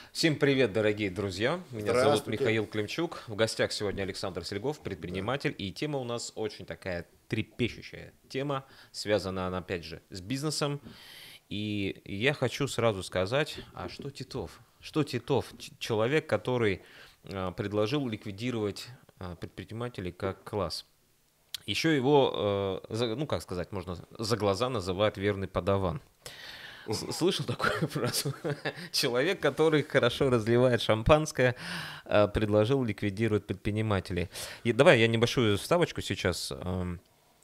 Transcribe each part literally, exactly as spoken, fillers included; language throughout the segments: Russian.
Всем привет, дорогие друзья! Меня зовут Здравствуйте. Михаил Климчук. В гостях сегодня Александр Сельгов, Да. предприниматель. И тема у нас очень такая трепещущая тема. Связана она, опять же, с бизнесом. И я хочу сразу сказать, а что Титов? Что Титов? Ч- Человек, который а, предложил ликвидировать а, предпринимателей как класс. Еще его, э, за- ну как сказать, можно за глаза называют верный подаван. С- Слышал такую фразу? Человек, который хорошо разливает шампанское, э, предложил ликвидировать предпринимателей. И давай я небольшую вставочку сейчас эм,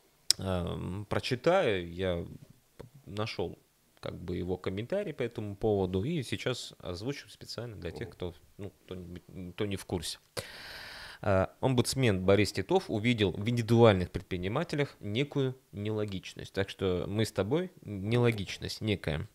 эм, прочитаю. Я нашел как бы его комментарий по этому поводу и сейчас озвучу специально для тех, кто, ну, кто, не, кто не в курсе. Э, Омбудсмен Борис Титов увидел в индивидуальных предпринимателях некую нелогичность. Так что мы с тобой нелогичность некая.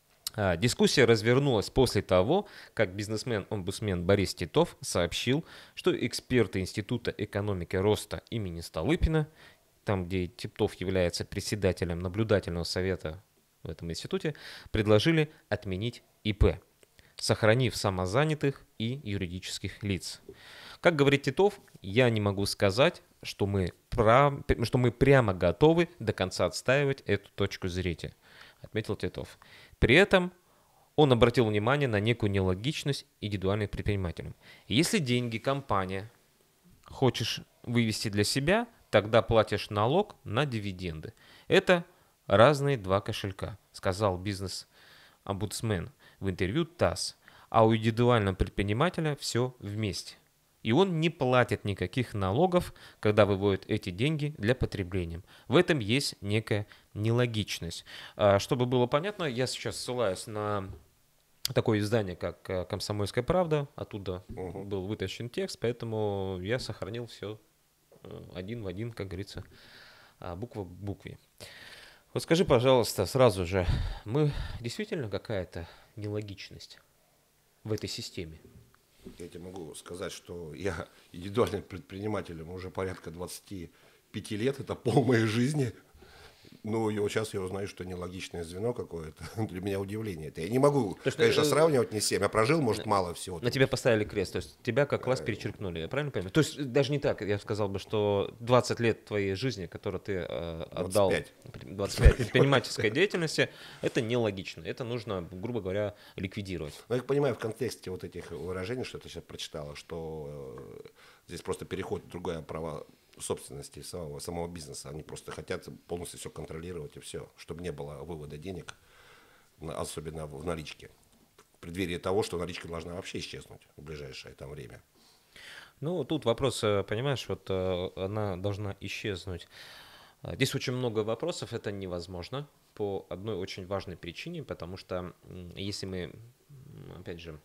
А, Дискуссия развернулась после того, как бизнесмен-омбудсмен Борис Титов сообщил, что эксперты Института экономики роста имени Столыпина, там, где Титов является председателем наблюдательного совета в этом институте, предложили отменить И П, сохранив самозанятых и юридических лиц. Как говорит Титов, я не могу сказать, что мы, прав... что мы прямо готовы до конца отстаивать эту точку зрения, отметил Титов. При этом он обратил внимание на некую нелогичность индивидуальных предпринимателей. Если деньги компания хочешь вывести для себя, тогда платишь налог на дивиденды. Это разные два кошелька, сказал бизнес-омбудсмен в интервью ТАСС. А у индивидуального предпринимателя все вместе. И он не платит никаких налогов, когда выводит эти деньги для потребления. В этом есть некая нелогичность. А, Чтобы было понятно, я сейчас ссылаюсь на такое издание, как э, «Комсомольская правда». Оттуда Мгм. был вытащен текст, поэтому я сохранил все один в один, как говорится, а, буква к букве. Вот скажи, пожалуйста, сразу же, мы действительно какая-то нелогичность в этой системе? Я тебе могу сказать, что я индивидуальным предпринимателем уже порядка двадцати пяти лет. Это пол моей жизни. Ну, и вот сейчас я узнаю, что нелогичное звено какое-то. Для меня удивление. Это я не могу, То есть конечно, э, сравнивать не с тем. Я прожил, может, мало всего на там. тебя поставили крест, то есть тебя как класс Э, перечеркнули, я правильно понимаю? То есть даже не так, я сказал бы, что двадцать лет твоей жизни, которую ты э, отдал, двадцать пять. двадцать пять предпринимательской деятельности, это нелогично, это нужно, грубо говоря, ликвидировать. Но я понимаю в контексте вот этих выражений, что ты сейчас прочитала, что э, здесь просто переход в другое право собственности самого, самого бизнеса. Они просто хотят полностью все контролировать и все, чтобы не было вывода денег, на- особенно в наличке. В преддверии того, что наличка должна вообще исчезнуть в ближайшее там время. Ну, тут вопрос, э, понимаешь, вот э, она должна исчезнуть. А, Здесь очень много вопросов, это невозможно по одной очень важной причине, потому что м, если мы, м, опять же,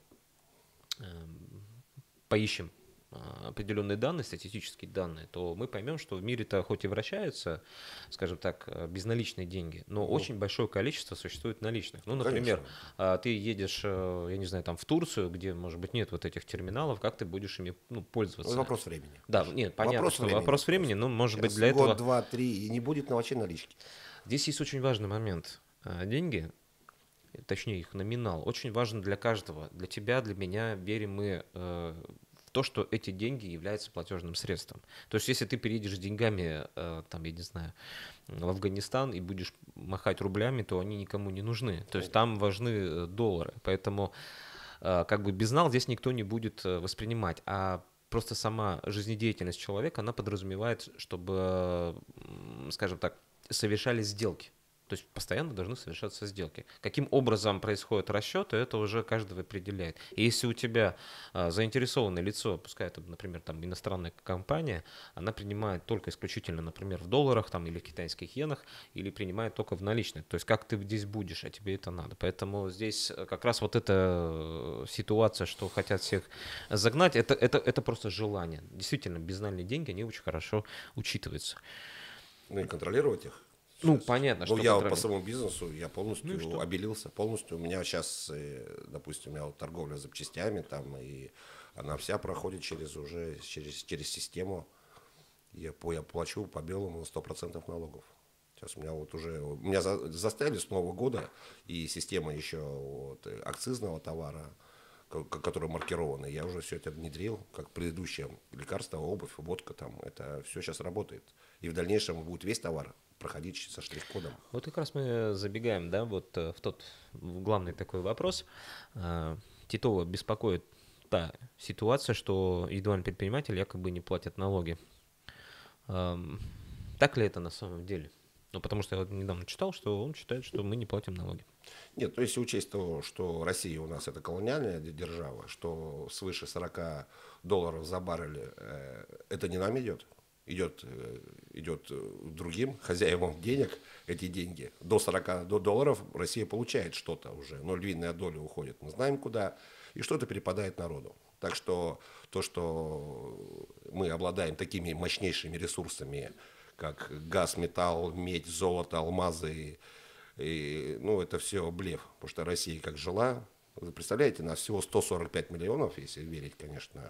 эм, поищем а, определенные данные, статистические данные, то мы поймем, что в мире-то хоть и вращаются, скажем так, э, безналичные деньги, но Мгм. очень большое количество существует наличных. Ну, например, Конечно. а, ты едешь, э, я не знаю, там в Турцию, где, может быть, нет вот этих терминалов, как ты будешь ими, ну, Ну, это пользоваться? вопрос времени. Да, Даже. нет, понятно, Вопрос что времени вопрос времени, просто. но, может быть, Сейчас для год, этого два, три, и не будет на вообще налички. здесь есть очень важный момент. А, Деньги, точнее их номинал, очень важен для каждого. Для тебя, для меня, верим мы э, в то, что эти деньги являются платежным средством. То есть, если ты переедешь с деньгами, э, там, я не знаю, в Афганистан и будешь махать рублями, то они никому не нужны. То есть, там важны э, доллары. Поэтому, э, как бы, безнал здесь никто не будет э, воспринимать. А просто сама жизнедеятельность человека, она подразумевает, чтобы, м, скажем так, совершались сделки. То есть постоянно должны совершаться сделки. Каким образом происходят расчеты, это уже каждый определяет. И если у тебя а, заинтересованное лицо, пускай это, например, там иностранная компания, она принимает только исключительно, например, в долларах там, или в китайских иенах, или принимает только в наличных. То есть как ты здесь будешь, а тебе это надо. Поэтому здесь э, как раз вот эта э, ситуация, что хотят всех загнать, это, это, это просто желание. Действительно, безнальные деньги, они очень хорошо учитываются. Ну и контролировать их Ну, сейчас. понятно, Ну, что я вот по контроль. своему бизнесу, я Ну и полностью что? обелился, полностью. У меня сейчас, допустим, у меня вот торговля запчастями там, и она вся проходит через уже, через, через систему. Я, по, я плачу по белому сто процентов налогов. Сейчас у меня вот уже, меня за, заставили с Нового года, и система еще вот, акцизного товара, которые маркированы. Я уже все это внедрил, как предыдущее лекарство, обувь, водка там. Это все сейчас работает. И в дальнейшем будет весь товар проходить со штрих-кодом. Вот как раз мы забегаем, да, вот в тот в главный такой вопрос. Титова беспокоит та ситуация, что индивидуальные предприниматели якобы не платят налоги. Так ли это на самом деле? Ну, потому что я вот недавно читал, что он считает, что мы не платим налоги. Нет, то есть учесть то, что Россия у нас это колониальная держава, что свыше сорока долларов за баррель, э, это не нам идет, идет, э, идет другим хозяевам денег, эти деньги. До сорока долларов Россия получает что-то уже, но львиная доля уходит, мы знаем куда, и что-то перепадает народу. Так что то, что мы обладаем такими мощнейшими ресурсами, как газ, металл, медь, золото, алмазы, и, ну, это все блеф, потому что Россия как жила, вы представляете, нас всего сто сорок пять миллионов, если верить, конечно,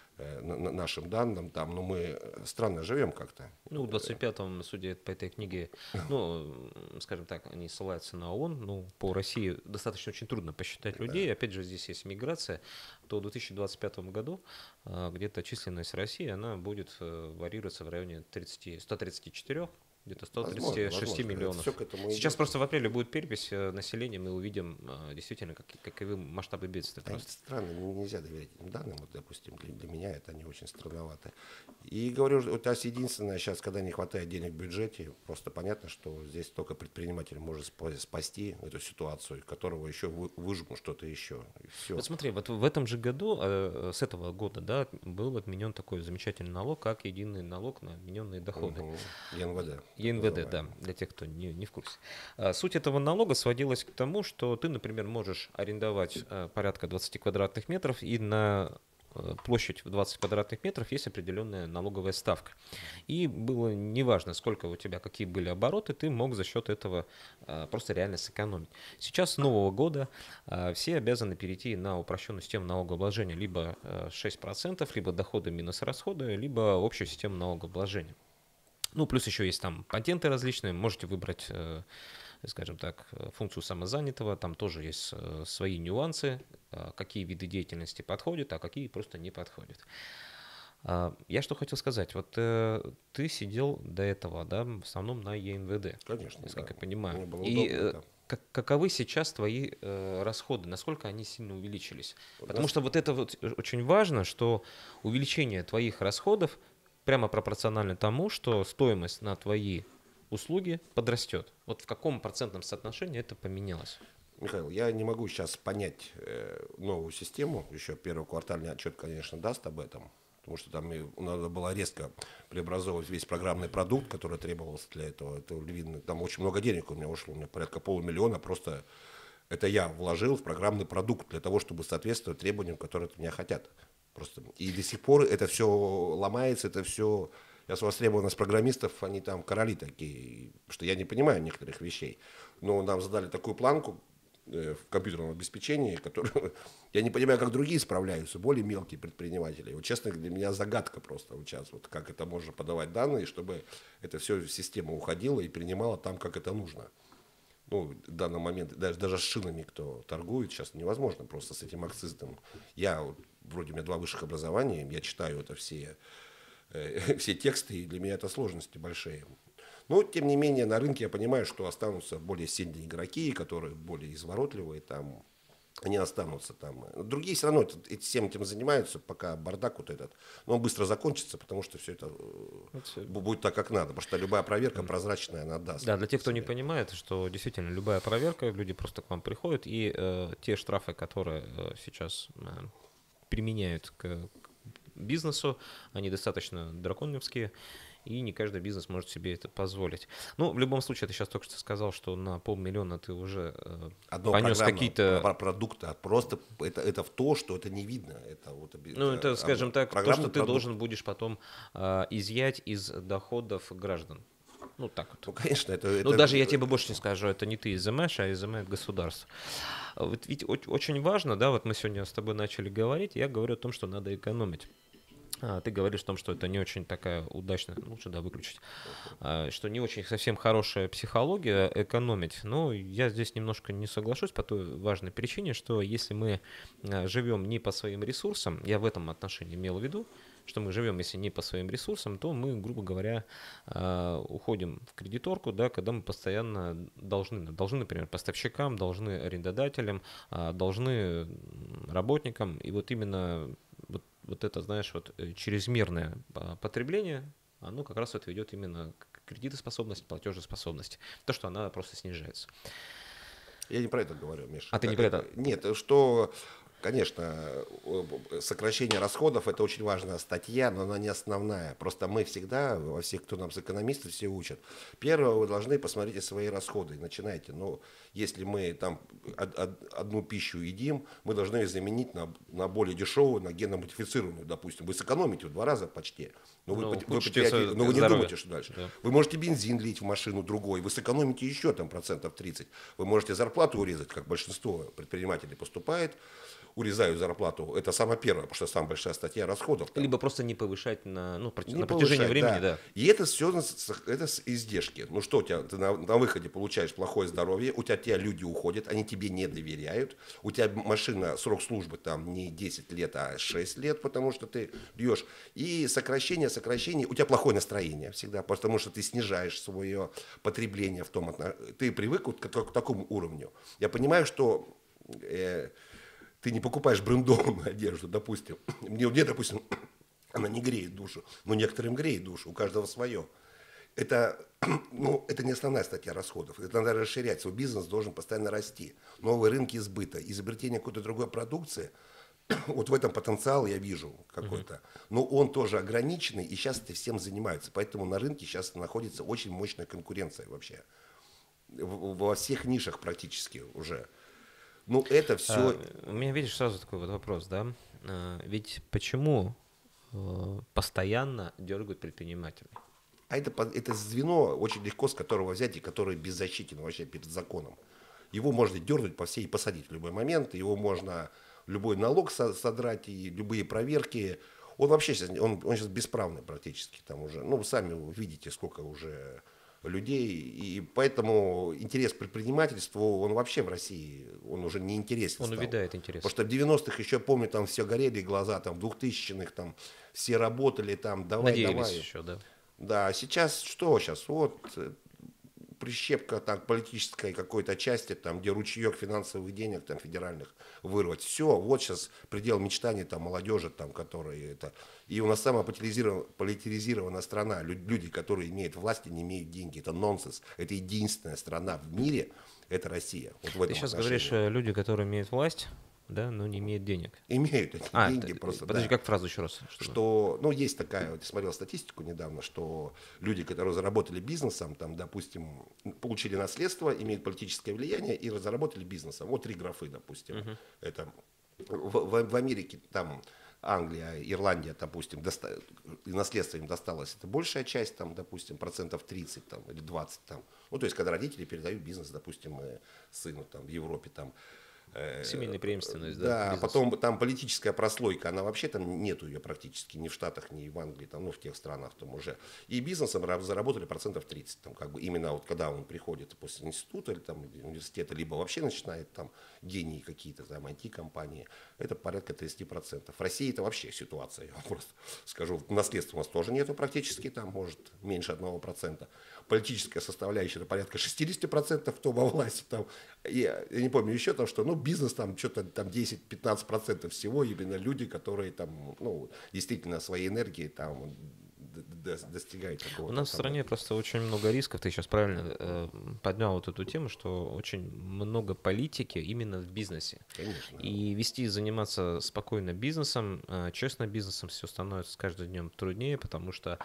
нашим данным, там, но мы странно живем как-то. Ну, в двадцать пятом, судя по этой книге, ну, скажем так, они ссылаются на ООН, ну, по России достаточно очень трудно посчитать людей, опять же, здесь есть миграция, то в две тысячи двадцать пятом году где-то численность России, она будет варьироваться в районе тридцати, ста тридцати четырёх, где-то ста тридцати шести миллионов. Сейчас идет. Просто в апреле будет перепись населения, мы увидим действительно, как, каковы масштабы бедствия. Это странно, нельзя доверять этим данным, вот, допустим, для, для меня это они очень странноваты. И говорю, вот единственное, сейчас, когда не хватает денег в бюджете, просто понятно, что здесь только предприниматель может спасти эту ситуацию, которого еще выжмут что-то еще. Вот смотри, вот в этом же году, с этого года, да, был отменен такой замечательный налог, как единый налог на отмененные доходы. Угу. ЕНВД. ЕНВД, да, для тех, кто не, не в курсе. Суть этого налога сводилась к тому, что ты, например, можешь арендовать порядка двадцати квадратных метров, и на площадь в двадцать квадратных метров есть определенная налоговая ставка. И было неважно, сколько у тебя, какие были обороты, ты мог за счет этого просто реально сэкономить. Сейчас с нового года все обязаны перейти на упрощенную систему налогообложения, либо шесть процентов, либо доходы минус расходы, либо общую систему налогообложения. Ну, плюс еще есть там патенты различные, можете выбрать, э, скажем так, функцию самозанятого, там тоже есть э, свои нюансы, э, какие виды деятельности подходят, а какие просто не подходят. Э, я что хотел сказать, вот э, ты сидел до этого, да, в основном на ЕНВД. Конечно, насколько да. я понимаю. Мне было И удобно, э, да. как, каковы сейчас твои э, расходы, насколько они сильно увеличились? Вот Потому нас... что вот это вот очень важно, что увеличение твоих расходов прямо пропорционально тому, что стоимость на твои услуги подрастет. Вот в каком процентном соотношении это поменялось? Михаил, я не могу сейчас понять э, новую систему. Еще первый квартальный отчет, конечно, даст об этом. Потому что там надо было резко преобразовывать весь программный продукт, который требовался для этого. Это львиный, там очень много денег у меня ушло. У меня порядка полумиллиона просто это я вложил в программный продукт для того, чтобы соответствовать требованиям, которые от меня хотят. Просто. И до сих пор это все ломается, это все... Я с востребованность программистов, они там короли такие, что я не понимаю некоторых вещей. Но нам задали такую планку э, в компьютерном обеспечении, которую я не понимаю, как другие справляются, более мелкие предприниматели. Вот честно, для меня загадка просто вот сейчас, вот как это можно подавать данные, чтобы это все в систему уходило и принимало там, как это нужно. Ну, в данный момент, даже, даже с шинами, кто торгует, сейчас невозможно просто с этим акцизом. Я, вот, вроде у меня два высших образования, я читаю это все, э, все тексты, и для меня это сложности большие. Но, тем не менее, на рынке я понимаю, что останутся более сильные игроки, которые более изворотливые, там, они останутся там. Другие все равно это, всем этим занимаются, пока бардак вот этот. Но он быстро закончится, потому что все это, это будет так, как надо. Потому что любая проверка прозрачная, она даст. Да, для тех, кто не понимает, что действительно любая проверка, люди просто к вам приходят, и э, те штрафы, которые э, сейчас э, применяют к, к бизнесу, они достаточно драконовские. И не каждый бизнес может себе это позволить. Ну, в любом случае, ты сейчас только что сказал, что на полмиллиона ты уже э, понес какие-то... продукта, просто это, это в то, что это не видно. Это вот, ну, это, это скажем так, то, что ты продукт. должен будешь потом э, изъять из доходов граждан. Ну, так вот. Ну, конечно, это... Ну, это, даже это, я тебе больше не скажу, это не ты изымаешь, а изымает государство. Вот ведь очень важно, да, вот мы сегодня с тобой начали говорить, я говорю о том, что надо экономить. А, ты говоришь о том, что это не очень такая удачная, лучше, да, выключить, а, что не очень совсем хорошая психология экономить. Но я здесь немножко не соглашусь по той важной причине, что если мы а, живем не по своим ресурсам, я в этом отношении имел в виду, что мы живем, если не по своим ресурсам, то мы, грубо говоря, а, уходим в кредиторку, да, когда мы постоянно должны, должны, например, поставщикам, должны арендодателям, а, должны работникам, и вот именно вот вот это, знаешь, вот э, чрезмерное а, потребление, оно как раз вот ведет именно к кредитоспособности, платежеспособности. То, что она просто снижается. Я не про это говорю, Миша. А ты не про это? Нет, что, конечно, сокращение расходов — это очень важная статья, но она не основная. Просто мы всегда, во всех, кто нам с экономистов, все учат. Первое, вы должны посмотреть свои расходы. Начинайте. Ну, если мы там од- од- одну пищу едим, мы должны ее заменить на, на более дешевую, на генно-модифицированную, допустим. Вы сэкономите в два раза почти. Но Ну, вы, вы, учите потеряете- свое но вы не здоровье. думаете, что дальше. Да. Вы можете бензин лить в машину другой, вы сэкономите еще там процентов тридцать. Вы можете зарплату урезать, как большинство предпринимателей поступает. Урезают зарплату. Это самое первое, потому что самая большая статья расходов. Там. Либо просто не повышать на, ну, проти- Не на протяжении повышать, времени, да. да. И это все это с издержки. Ну что у тебя, ты на, на выходе получаешь плохое здоровье, у тебя, тебя люди уходят, они тебе не доверяют, у тебя машина, срок службы там не десять лет, а шесть лет, потому что ты льешь. И сокращение, сокращение, у тебя плохое настроение всегда, потому что ты снижаешь свое потребление в том, ты привык вот к, к такому уровню. Я понимаю, что э, ты не покупаешь брендованную одежду, допустим. Мне, мне, допустим, она не греет душу, но некоторым греет душу, у каждого свое. Это, ну, это не основная статья расходов. Это надо расширять. Свой бизнес должен постоянно расти. Новые рынки сбыта, изобретение какой-то другой продукции. Вот в этом потенциал я вижу какой-то. Но он тоже ограниченный, и сейчас это всем занимаются. Поэтому на рынке сейчас находится очень мощная конкуренция вообще. Во всех нишах практически уже. Ну, это все... А, у меня, видишь, сразу такой вот вопрос, да? А, ведь почему э, постоянно дергают предпринимателей? А это, это звено очень легко, с которого взять, и которое беззащитен вообще перед законом. Его можно дернуть по всей и посадить в любой момент, его можно любой налог содрать, и любые проверки. Он вообще сейчас, он, он сейчас бесправный практически там уже. Ну, вы сами видите, сколько уже людей, и поэтому интерес к предпринимательству, он вообще в России, он уже не интересен Он стал. увядает интерес. Потому что в девяностых еще, помню, там все горели глаза, там в двухтысячных там все работали, там давай, Надеялись давай. еще, да. Да, сейчас что сейчас? Вот прищепка так политической какой-то части, там, где ручеек финансовых денег там федеральных вырвать. Все, вот сейчас предел мечтаний там молодежи, там, которые это. И у нас самая политизирована, политизированная страна. Люди, которые имеют власть и не имеют деньги. Это нонсенс. Это единственная страна в мире, это Россия. Вот в этом Ты сейчас отношении. говоришь, люди, которые имеют власть, да, но не имеют денег. Имеют эти А, деньги ты- просто. подожди, Да. как фразу еще раз? Чтобы- Что, ну, есть такая, вот я смотрел статистику недавно, что люди, которые заработали бизнесом, там, допустим, получили наследство, имеют политическое влияние и заработали бизнесом. Вот три графы, допустим. Мгм. Это в, в- в Америке, там, Англия, Ирландия, допустим, доста- и наследство им досталось, это большая часть, там, допустим, процентов тридцать там, или двадцать. Там. Ну, то есть, когда родители передают бизнес, допустим, э, сыну там, в Европе, там, Семейная преемственность, да, да, бизнеса. потом там политическая прослойка, она вообще там нету ее практически ни в Штатах, ни в Англии, там, ну, в тех странах там уже. И бизнесом ра- заработали процентов тридцать, там, как бы именно вот когда он приходит после института или там университета, либо вообще начинает там гении какие-то, там, ай ти-компании, это порядка тридцать процентов. В России это вообще ситуация, я вам просто скажу. Наследства у нас тоже нету практически, там, может, меньше одного процента. Политическая составляющая это порядка шестьдесят процентов, кто во власти там. Я, я не помню еще там, что, ну, бизнес там что-то там десять-пятнадцать процентов всего именно люди, которые там, ну, действительно своей энергией там д- д- достигают такого. У нас в стране просто очень много рисков. Ты сейчас правильно э, поднял вот эту тему, что очень много политики именно в бизнесе. Конечно. И вести, заниматься спокойно бизнесом, э, честно бизнесом, все становится с каждым днем труднее, потому что,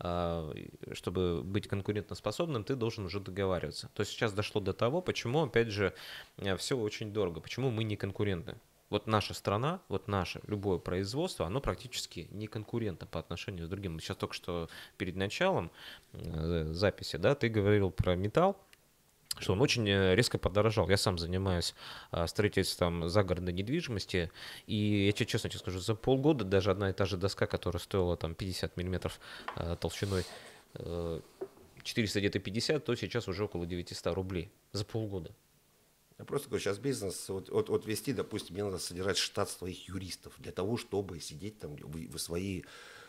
э, чтобы быть конкурентоспособным, ты должен уже договариваться. То есть сейчас дошло до того, почему, опять же, все очень дорого, почему мы не конкурентны. Вот наша страна, вот наше любое производство, оно практически не конкурентно по отношению с другим. Мы сейчас только что перед началом э, записи, да, ты говорил про металл, что он очень резко подорожал. Я сам занимаюсь а, строительством загородной недвижимости, и я тебе честно тебе скажу, за полгода даже одна и та же доска, которая стоила там пятьдесят миллиметров а, толщиной, а, четыреста где-то пятьдесят, то сейчас уже около девятьсот рублей за полгода. Я просто говорю, сейчас бизнес, вот, вот, вот вести, допустим, мне надо содержать штат своих юристов для того, чтобы сидеть там, вы, вы свои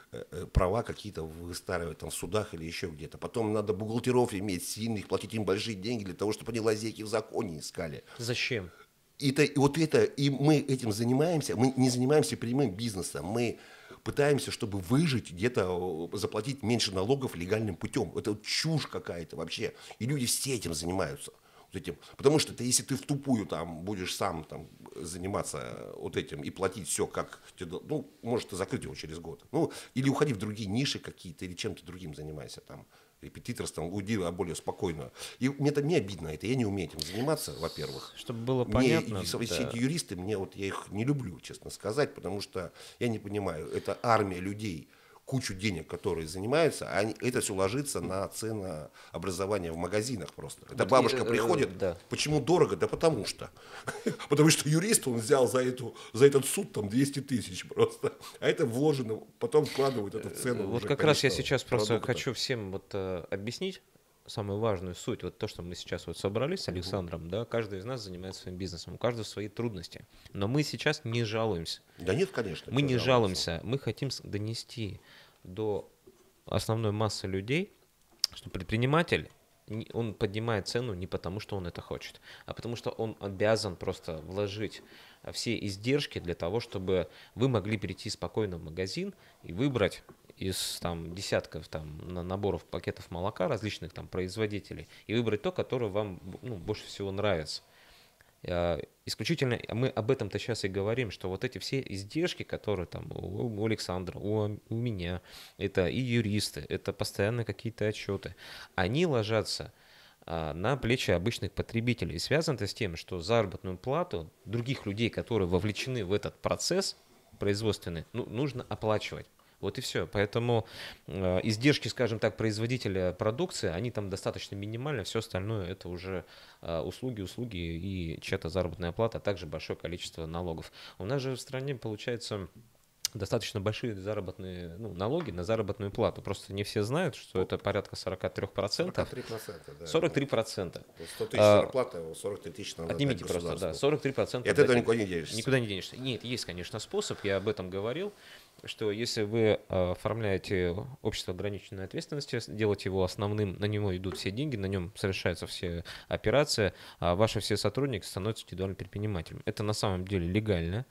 права какие-то выстраивать там в судах или еще где-то. Потом надо бухгалтеров иметь сильных, платить им большие деньги для того, чтобы они лазейки в законе искали. Зачем? И, это, и вот это, и мы этим занимаемся, мы не занимаемся прямым бизнесом, мы пытаемся, чтобы выжить, где-то заплатить меньше налогов легальным путем. Это вот чушь какая-то вообще. И люди все этим занимаются. Вот этим. Потому что ты, если ты в тупую там будешь сам там заниматься вот этим и платить все, как тебе, ну, может, ты закрыть его через год. Ну, или уходи в другие ниши какие-то, или чем-то другим занимайся там, репетиторством, уйди более спокойно. И мне это не обидно, это я не умею этим заниматься, во-первых. Чтобы было мне, понятно. И, да. Все эти юристы, мне вот я их не люблю, честно сказать, потому что я не понимаю, это армия людей, кучу денег, которые занимаются, а они, это все ложится на ценообразование в магазинах просто. Эта вот бабушка и, приходит, э, да. Почему дорого? Да потому что. Потому что юрист, он взял за, эту, за этот суд там двести тысяч просто, а это вложено, потом вкладывают это в цену. Вот как раз я сейчас просто хочу всем вот э, объяснить самую важную суть, вот то, что мы сейчас вот собрались с Александром, угу. да, каждый из нас занимается своим бизнесом, у каждого свои трудности, но мы сейчас не жалуемся. Да нет, конечно. Мы не жалуемся, мы хотим донести до основной массы людей, что предприниматель, он поднимает цену не потому, что он это хочет, а потому что он обязан просто вложить все издержки для того, чтобы вы могли перейти спокойно в магазин и выбрать из там десятков там наборов пакетов молока различных там производителей и выбрать то, которое вам, ну, больше всего нравится. Исключительно мы об этом-то сейчас и говорим, что вот эти все издержки, которые там у Александра, у, у меня, это и юристы, это постоянно какие-то отчеты, они ложатся а, на плечи обычных потребителей. И связано это с тем, что заработную плату других людей, которые вовлечены в этот процесс производственный, ну, нужно оплачивать. Вот и все. Поэтому э, издержки, скажем так, производителя продукции, они там достаточно минимальны. Все остальное это уже э, услуги, услуги и чья-то заработная плата, а также большое количество налогов. У нас же в стране получается достаточно большие заработные, ну, налоги на заработную плату. Просто не все знают, что это порядка сорок три процента. сорок три процента, да. сорок три процента. сто тысяч зарплата, сорок три тысячи надо отнимите просто, да, сорок три процента. И от этого никуда не денешься. Никуда не денешься. Нет, есть, конечно, способ, я об этом говорил, что если вы оформляете общество ограниченной ответственности, делаете его основным, на него идут все деньги, на нем совершаются все операции, а ваши все сотрудники становятся индивидуальным предпринимателем. Это на самом деле легальная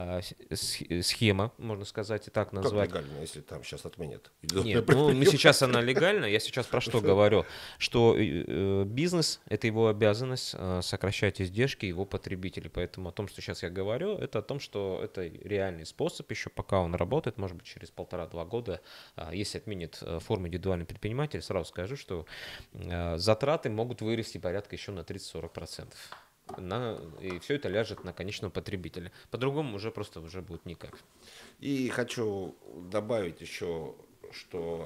схема, можно сказать, и так назвать. Как легально, если там сейчас отменят? Нет, ну, мы сейчас она легальна, я сейчас про что говорю, что бизнес – это его обязанность сокращать издержки его потребителей, поэтому о том, что сейчас я говорю, это о том, что это реальный способ, еще пока он работает, Работает, может быть, через полтора-два года, если отменит форму индивидуальный предприниматель, сразу скажу, что затраты могут вырасти порядка еще на тридцать-сорок процентов. На, и все это ляжет на конечного потребителя. По-другому уже просто уже будет никак. И хочу добавить еще, что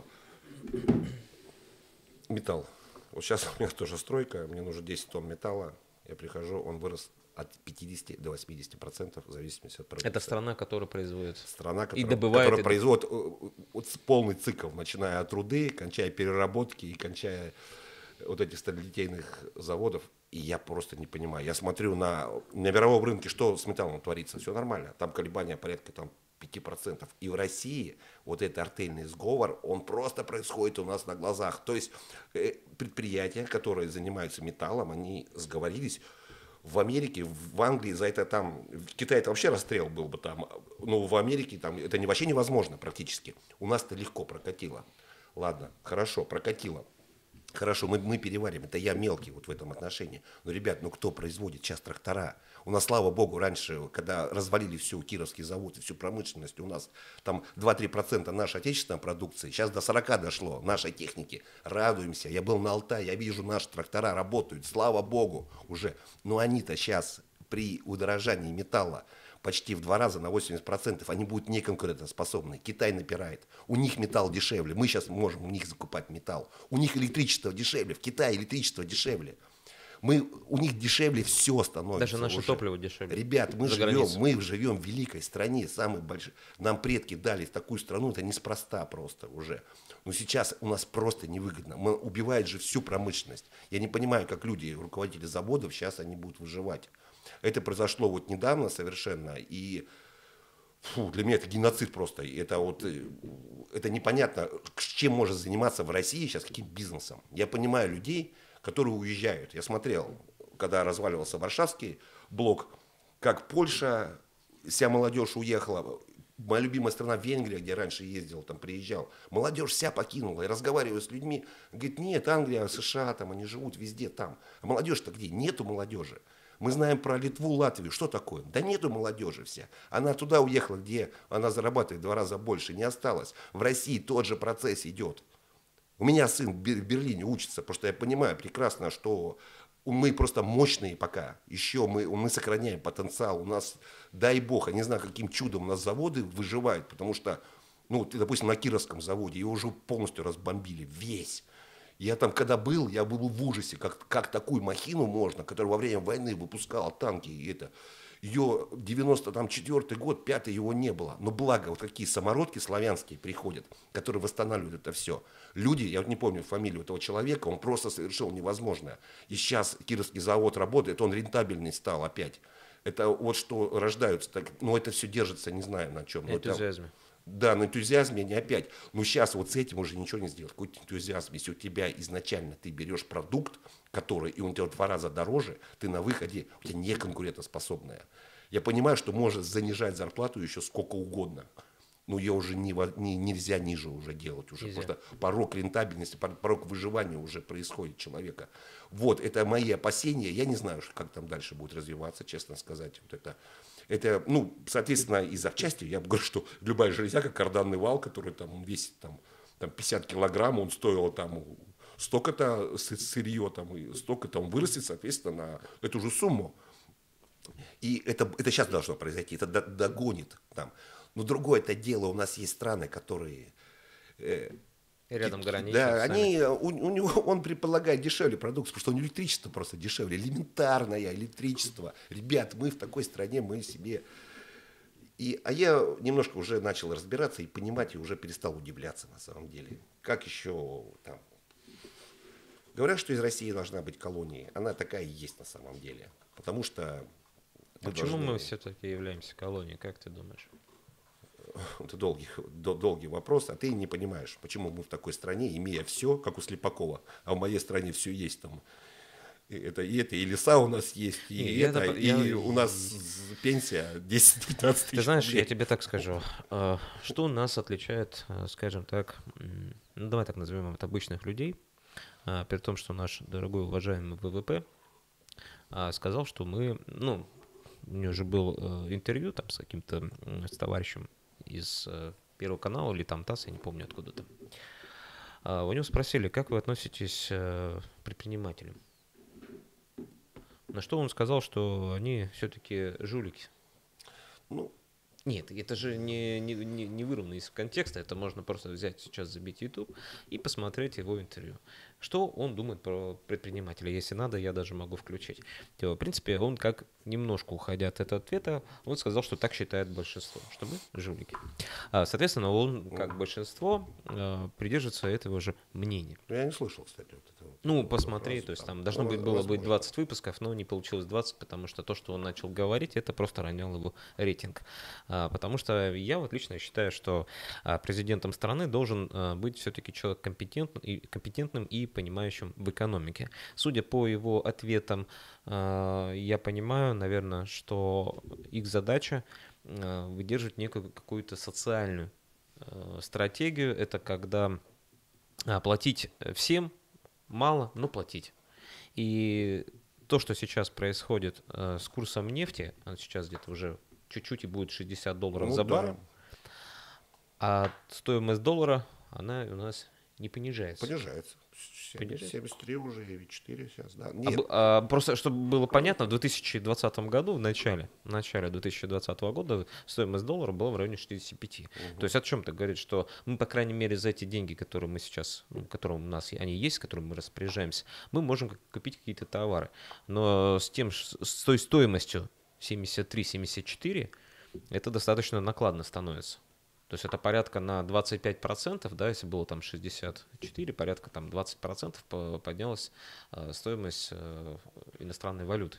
металл. Вот сейчас у меня тоже стройка, мне нужно десять тонн металла. Я прихожу, он вырос от пятидесяти до восьмидесяти процентов в зависимости от продукции. Это страна, которая производит. Страна, которая, и добывает, которая и... производит вот полный цикл, начиная от руды, кончая переработки и кончая вот этих сталелитейных заводов. И я просто не понимаю. Я смотрю на, на мировом рынке, что с металлом творится. Все нормально. Там колебания порядка там, пяти процентов. И в России вот этот артельный сговор, он просто происходит у нас на глазах. То есть предприятия, которые занимаются металлом, они сговорились. В Америке, в Англии за это там, в Китае это вообще расстрел был бы там, но в Америке там это не, вообще невозможно практически. У нас это легко прокатило. Ладно, хорошо, прокатило. Хорошо, мы, мы переварим, это я мелкий вот в этом отношении. Но, ребят, ну кто производит сейчас трактора? У нас, слава богу, раньше, когда развалили всю Кировский завод и всю промышленность, у нас там два-три процента нашей отечественной продукции, сейчас до сорока дошло, нашей техники. Радуемся, я был на Алтае, я вижу, наши трактора работают, слава богу, уже. Но они-то сейчас при удорожании металла почти в два раза, на восемьдесят процентов, они будут неконкурентоспособны. Китай напирает. У них металл дешевле. Мы сейчас можем у них закупать металл. У них электричество дешевле. В Китае электричество дешевле. Мы, у них дешевле все становится. Даже наше уже. топливо дешевле. Ребят, мы За живем, границей. мы живем в великой стране, самой большой. Нам предки дали такую страну, это неспроста просто уже. Но сейчас у нас просто невыгодно. Мы убивает же всю промышленность. Я не понимаю, как люди, руководители заводов, сейчас они будут выживать. Это произошло вот недавно совершенно, и фу, для меня это геноцид просто. Это вот, это непонятно, с чем может заниматься в России сейчас, каким бизнесом. Я понимаю людей, которые уезжают. Я смотрел, когда разваливался Варшавский блок, как Польша, вся молодежь уехала. Моя любимая страна Венгрия, где я раньше ездил, там приезжал. Молодежь вся покинула. Я разговариваю с людьми. Говорит, нет, Англия, США, там они живут везде там. А молодежь-то где? Нету молодежи. Мы знаем про Литву, Латвию. Что такое? Да нету молодежи вся. Она туда уехала, где она зарабатывает в два раза больше. Не осталось. В России тот же процесс идет. У меня сын в Берлине учится, потому что я понимаю прекрасно, что мы просто мощные пока. Еще мы, мы сохраняем потенциал. У нас, дай бог, я не знаю, каким чудом у нас заводы выживают, потому что, ну, допустим, на Кировском заводе его уже полностью разбомбили. Весь. Я там, когда был, я был в ужасе, как, как такую махину можно, которая во время войны выпускала танки. И это. Ее девяносто четвёртый год, пятый его не было. Но благо, вот какие самородки славянские приходят, которые восстанавливают это все. Люди, я вот не помню фамилию этого человека, он просто совершил невозможное. И сейчас Кировский завод работает, он рентабельный стал опять. Это вот что рождаются. Так, но это все держится, не знаю на чем. Энтузиазме. Да, на энтузиазме не опять. Но сейчас вот с этим уже ничего не сделать. Какой энтузиазм, если у тебя изначально ты берешь продукт, который, и он у тебя в два раза дороже, ты на выходе, у тебя не конкурентоспособная. Я понимаю, что можно занижать зарплату еще сколько угодно. Но ее уже не, не, нельзя ниже уже делать. Уже, потому что порог рентабельности, порог выживания уже происходит человека. Вот, это мои опасения. Я не знаю, как там дальше будет развиваться, честно сказать. Вот это, это, ну, соответственно, и запчасти. Я говорю, что любая железяка, карданный вал, который там, он весит там, там пятьдесят килограмм, он стоил там столько-то сырье, там, и столько-то он вырастет, соответственно, на эту же сумму. И это, это сейчас должно произойти, это догонит там. Но другое это дело, у нас есть страны, которые... Э, рядом границы. Да, они, у, у него, он предполагает дешевле продукцию, потому что у него электричество просто дешевле, элементарное электричество. Ребят, мы в такой стране, мы себе... И, а я немножко уже начал разбираться и понимать, и уже перестал удивляться на самом деле. Как еще там... Говорят, что из России должна быть колония. Она такая и есть на самом деле. Потому что... Почему должны... мы все-таки являемся колонией, как ты думаешь? Это долгий, долгий вопрос, а ты не понимаешь, почему мы в такой стране, имея все, как у Слепакова, а в моей стране все есть там. Это, и это, и леса у нас есть, и, и, это, это, и я... у нас пенсия десять-пятнадцать тысяч. Ты знаешь, рублей. Я тебе так скажу, что нас отличает, скажем так, ну давай так назовем от обычных людей, при том, что наш дорогой уважаемый ВВП сказал, что мы, ну, у него же был интервью там с каким-то с товарищем из Первого канала или там ТАСС, я не помню откуда-то. У него спросили, как вы относитесь к предпринимателям. На что он сказал, что они все-таки жулики. Ну, нет, это же не, не, не, не вырвано из контекста, это можно просто взять сейчас, забить YouTube и посмотреть его интервью. Что он думает про предпринимателя? Если надо, я даже могу включить. В принципе, он как немножко уходя от этого ответа, он сказал, что так считает большинство, что мы жулики. Соответственно, он, как большинство, придерживается этого же мнения. Я не слышал, кстати. Вот это вот ну, посмотри, то есть там должно быть, было быть двадцать выпусков, но не получилось двадцать, потому что то, что он начал говорить, это просто роняло его рейтинг. Потому что я вот лично считаю, что президентом страны должен быть все-таки человек компетентным и, компетентным и понимающим в экономике. Судя по его ответам, я понимаю, наверное, что их задача выдерживать некую какую-то социальную стратегию. Это когда платить всем мало, но платить. И то, что сейчас происходит с курсом нефти, он сейчас где-то уже чуть-чуть и будет шестьдесят долларов ну, за баррель, да. А стоимость доллара, она у нас не понижается. Понижается. семьдесят три уже, и четыре сейчас, да. А, а, просто, чтобы было понятно, в две тысячи двадцатом году, в начале, в начале две тысячи двадцатого года стоимость доллара была в районе шестидесяти пяти. Угу. То есть о чем это говорит, что мы, по крайней мере, за эти деньги, которые мы сейчас, ну, которые у нас они есть, с которыми мы распоряжаемся, мы можем купить какие-то товары. Но с, тем, с той стоимостью семьдесят три - семьдесят четыре это достаточно накладно становится. То есть это порядка на двадцать пять процентов, да, если было там шестьдесят четыре, порядка там двадцать процентов поднялась э, стоимость э, иностранной валюты.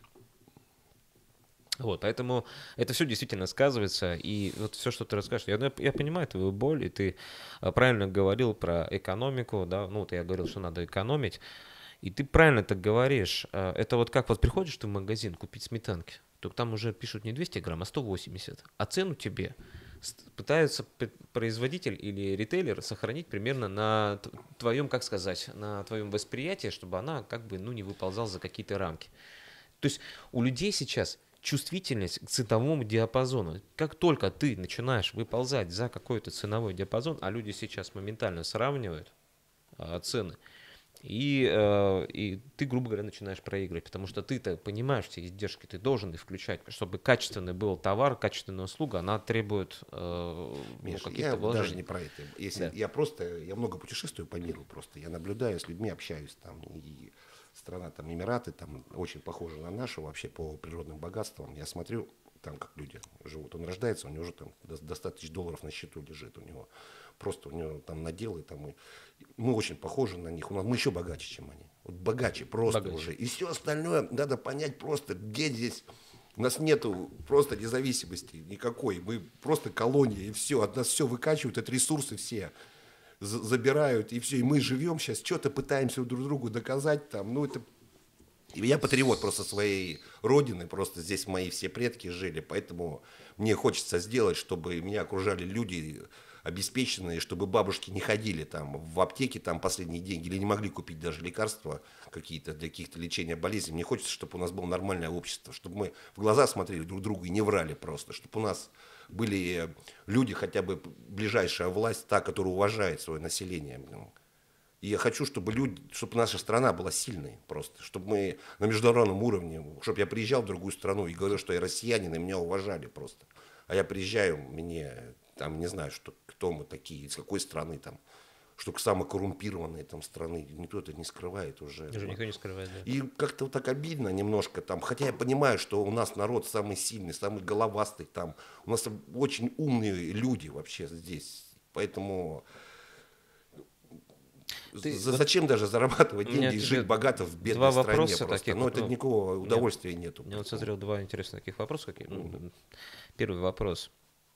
Вот, поэтому это все действительно сказывается, и вот все, что ты расскажешь, я, я понимаю твою боль, и ты правильно говорил про экономику, да, ну вот я говорил, что надо экономить, и ты правильно так говоришь, это вот как вот приходишь ты в магазин купить сметанки, то там уже пишут не двести грамм, а сто восемьдесят, а цену тебе пытаются производитель или ритейлер сохранить примерно на твоем, как сказать, на твоем восприятии, чтобы она как бы, ну, не выползала за какие-то рамки. То есть у людей сейчас чувствительность к ценовому диапазону. Как только ты начинаешь выползать за какой-то ценовой диапазон, а люди сейчас моментально сравнивают а, цены, и, э, и ты, грубо говоря, начинаешь проигрывать, потому что ты-то понимаешь все издержки, ты должен их включать, чтобы качественный был товар, качественная услуга, она требует э, Миш, ну, я вложений. даже не про это. Если да. Я просто, я много путешествую по миру просто, я наблюдаю с людьми, общаюсь там, и страна там Эмираты, там очень похожа на нашу вообще по природным богатствам. Я смотрю, там как люди живут. Он рождается, у него уже там до, до ста тысяч долларов на счету лежит у него. Просто у него там наделы, там, и мы очень похожи на них. У нас, мы еще богаче, чем они. Вот богаче просто богаче. Уже. И все остальное надо понять просто, где здесь. У нас нету просто независимости никакой. Мы просто колония, и все. От нас все выкачивают, это ресурсы все забирают, и все. И мы живем сейчас, что-то пытаемся друг другу доказать. Там, ну, это... Я патриот просто своей родины, просто здесь мои все предки жили, поэтому мне хочется сделать, чтобы меня окружали люди обеспеченные, чтобы бабушки не ходили там в аптеке там последние деньги или не могли купить даже лекарства какие-то для каких-то лечения болезней. Мне хочется, чтобы у нас было нормальное общество, чтобы мы в глаза смотрели друг другу и не врали просто, чтобы у нас были люди, хотя бы ближайшая власть, та, которая уважает свое население. И я хочу, чтобы люди, чтобы наша страна была сильной просто, чтобы мы на международном уровне, чтобы я приезжал в другую страну и говорил, что я россиянин, и меня уважали просто. А я приезжаю, мне там не знаю, что, кто мы такие, из какой страны там, что самой коррумпированной там страны, никто это не скрывает уже. Уже никто не скрывает, да. И как-то вот так обидно немножко там, хотя я понимаю, что у нас народ самый сильный, самый головастый там, у нас очень умные люди вообще здесь, поэтому... Ты, Зачем вот даже зарабатывать деньги и жить богато в бедной два стране вопроса просто? Таких, ну, это ну, никакого удовольствия нет, нету. Мне вот созрел два интересных таких вопроса. Какие, ну, первый вопрос.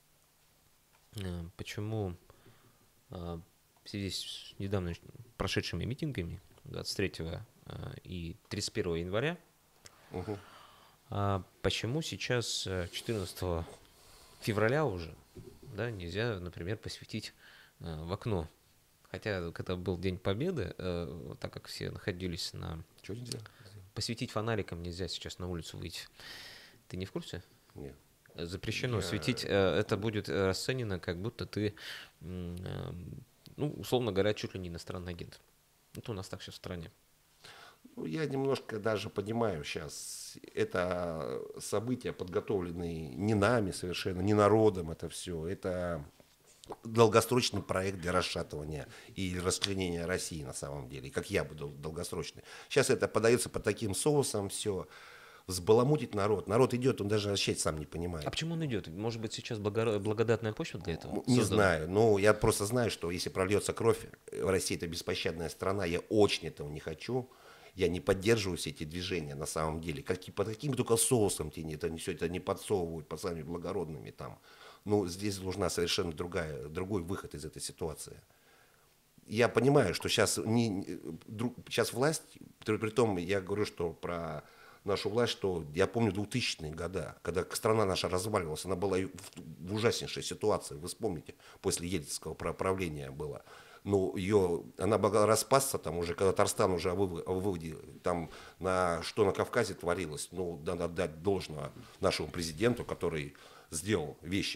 Почему в связи с недавно прошедшими митингами двадцать третьего и тридцать первого января, угу. почему сейчас четырнадцатого февраля уже, да, нельзя, например, посветить в окно? Хотя, когда был День Победы, э, так как все находились на... Что нельзя? Посветить фонариком нельзя сейчас на улицу выйти. Ты не в курсе? Нет. Запрещено Я... светить. Э, это будет расценено, как будто ты, э, ну, условно говоря, чуть ли не иностранный агент. Это у нас так сейчас в стране. Ну, я немножко даже понимаю сейчас. Это события, подготовленные не нами совершенно, не народом это все. Это... долгосрочный проект для расшатывания и расчленения России на самом деле, как я буду долгосрочный. Сейчас это подается под таким соусом, все, взбаламутить народ. Народ идет, он даже расчет сам не понимает. А почему он идет? Может быть, сейчас благодатная почва для этого? Не создана? Знаю, но я просто знаю, что если прольется кровь, в России это беспощадная страна, я очень этого не хочу. Я не поддерживаю все эти движения на самом деле. Как, под каким только соусом тебе это, все это не подсовывают, пацанами благородными там. Ну, здесь нужна совершенно другая, другой выход из этой ситуации. Я понимаю, что сейчас, не, сейчас власть, при, при том я говорю, что про нашу власть, что я помню двухтысячные годы, когда страна наша разваливалась, она была в, в ужаснейшей ситуации, вы вспомните, после ельцинского правления было. Ну, ее, она могла распасться там уже, когда Татарстан уже о выводе, там, на, что на Кавказе творилось, ну, надо отдать должное нашему президенту, который сделал вещи,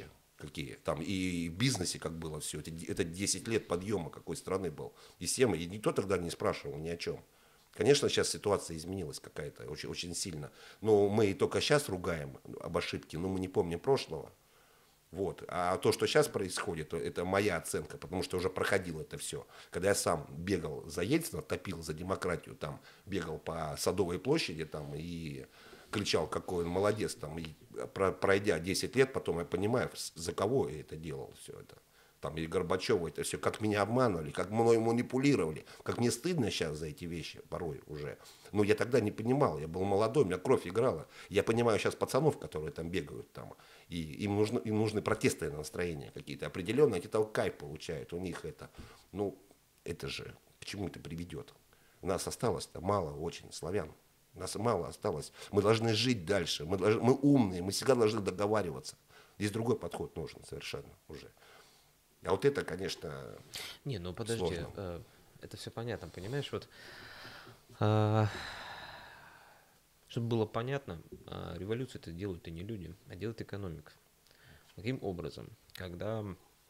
какие. Там и в бизнесе как было все. Это, это десять лет подъема какой страны был. И всем, и никто тогда не спрашивал ни о чем. Конечно, сейчас ситуация изменилась какая-то очень, очень сильно. Но мы и только сейчас ругаем об ошибке, но мы не помним прошлого. Вот. А то, что сейчас происходит, это моя оценка, потому что уже проходил это все. Когда я сам бегал за Ельцина, топил за демократию, там, бегал по Садовой площади там, и кричал, какой он молодец. Там, и пройдя десять лет, потом я понимаю, за кого я это делал, все это. Там, и Горбачева, это все, как меня обманывали, как мной манипулировали, как мне стыдно сейчас за эти вещи порой уже. Но я тогда не понимал, я был молодой, у меня кровь играла. Я понимаю сейчас пацанов, которые там бегают, там, и им, нужно, им нужны протестные настроения какие-то определенные, они того кайф получают, у них это, ну, это же к чему это приведет. У нас осталось-то мало очень славян, нас мало осталось. Мы должны жить дальше, мы, должны, мы умные, мы всегда должны договариваться. Здесь другой подход нужен совершенно уже. А вот это, конечно, Не, ну подожди, сложно. э, это все понятно, понимаешь, вот, э, чтобы было понятно, э, революцию это делают и не люди, а делает экономика. Каким образом? Когда...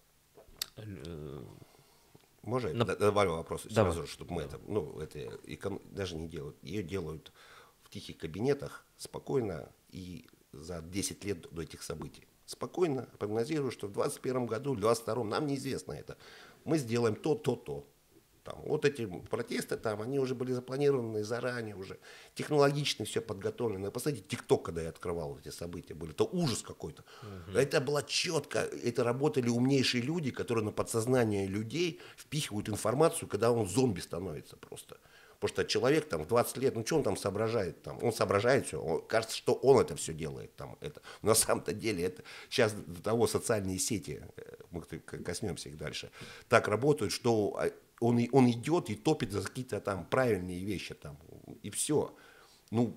Э, Можно я на... добавлю вопрос Давай. сразу, чтобы мы это, ну, это эконом... даже не делают, ее делают в тихих кабинетах спокойно и за десять лет до этих событий. Спокойно прогнозирую, что в двадцать первом году, в двадцать втором, нам неизвестно это. Мы сделаем то, то, то. Там, вот эти протесты там, они уже были запланированы заранее уже. Технологично все подготовлено. Посмотрите, ТикТок, когда я открывал эти события, были, это ужас какой-то. Угу. Это было четко. Это работали умнейшие люди, которые на подсознание людей впихивают информацию, когда он зомби становится просто. Потому что человек там в двадцать лет, ну что он там соображает? Там? Он соображает все, он, кажется, что он это все делает. Там, это. Но на самом-то деле это сейчас до того социальные сети, мы коснемся их дальше, так работают, что он, он идет и топит за какие-то там правильные вещи. Там, и все. Ну,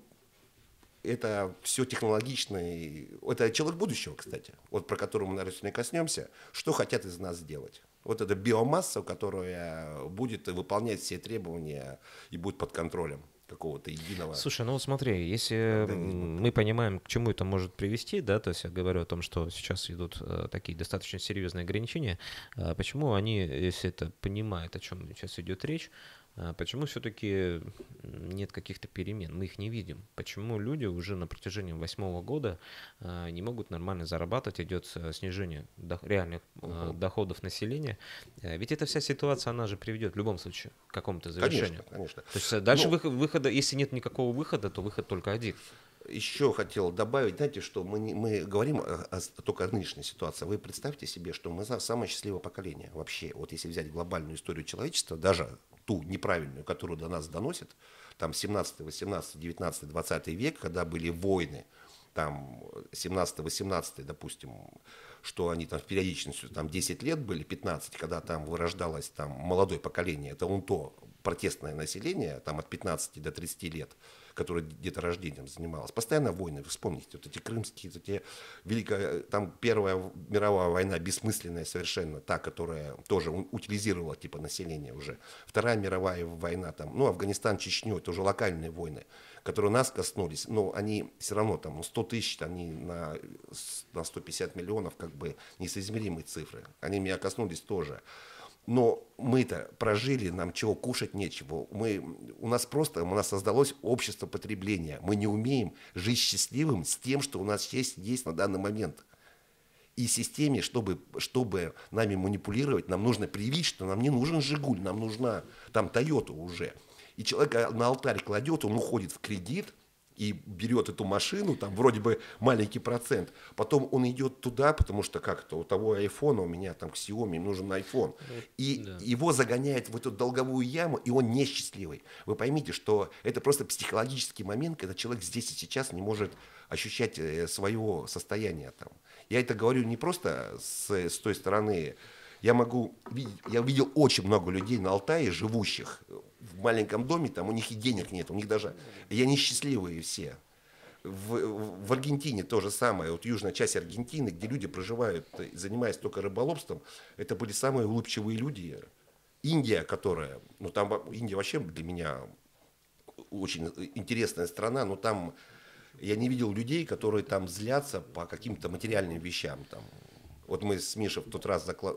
это все технологично. Это человек будущего, кстати, вот про которого мы, наверное, сегодня коснемся. Что хотят из нас сделать? Вот эта биомасса, которая будет выполнять все требования и будет под контролем какого-то единого. Слушай, ну вот смотри, если мы понимаем, к чему это может привести, да, то есть я говорю о том, что сейчас идут э, такие достаточно серьезные ограничения, э, почему они, если это понимают, о чем сейчас идет речь, э, почему все-таки нет каких-то перемен, мы их не видим, почему люди уже на протяжении восьмого года э, не могут нормально зарабатывать, идет снижение до, реальных э, uh-huh. доходов населения, э, ведь эта вся ситуация, она же приведет в любом случае к какому-то завершению. Конечно, конечно. То есть дальше Но... выход, выхода, если нет никакого выхода, то выход только один. Еще хотел добавить, знаете, что мы, не, мы говорим о, о, только о нынешней ситуации. Вы представьте себе, что мы самое счастливое поколение вообще. Вот если взять глобальную историю человечества, даже ту неправильную, которую до нас доносят, там семнадцатый, восемнадцатый, девятнадцатый, двадцатый век, когда были войны, там семнадцатый, восемнадцатый, допустим, что они там с периодичностью там десять лет были, пятнадцать, когда там вырождалось там молодое поколение, это он то протестное население, там от пятнадцати до тридцати лет, которое деторождением занималось. Постоянно войны, вы вспомните, вот эти крымские, вот эти великая, там Первая мировая война бессмысленная совершенно, та, которая тоже утилизировала типа население уже. Вторая мировая война, там, ну, Афганистан, Чечню, это уже локальные войны, которые нас коснулись, но они все равно там сто тысяч, они на, на сто пятьдесят миллионов как бы несоизмеримые цифры. Они меня коснулись тоже. Но мы-то прожили, нам чего кушать нечего. Мы, у нас просто, у нас создалось общество потребления. Мы не умеем жить счастливым с тем, что у нас есть, есть на данный момент. И системе, чтобы, чтобы нами манипулировать, нам нужно привить, что нам не нужен «Жигуль», нам нужна там «Тойота» уже. И человек на алтарь кладет, он уходит в кредит и берет эту машину, там вроде бы маленький процент. Потом он идет туда, потому что как-то у того айфона, у меня там Xiaomi, им нужен iPhone. И да. его загоняет в эту долговую яму, и он несчастливый. Вы поймите, что это просто психологический момент, когда человек здесь и сейчас не может ощущать своего состояния там. Я это говорю не просто с, с той стороны. Я могу видеть, я видел очень много людей на Алтае, живущих в маленьком доме, там у них и денег нет, у них даже, и они счастливые все. В, в Аргентине то же самое, вот южная часть Аргентины, где люди проживают, занимаясь только рыболовством, это были самые улыбчивые люди. Индия, которая, ну там Индия вообще для меня очень интересная страна, но там я не видел людей, которые там злятся по каким-то материальным вещам, там. Вот мы с Мишей в тот раз закла...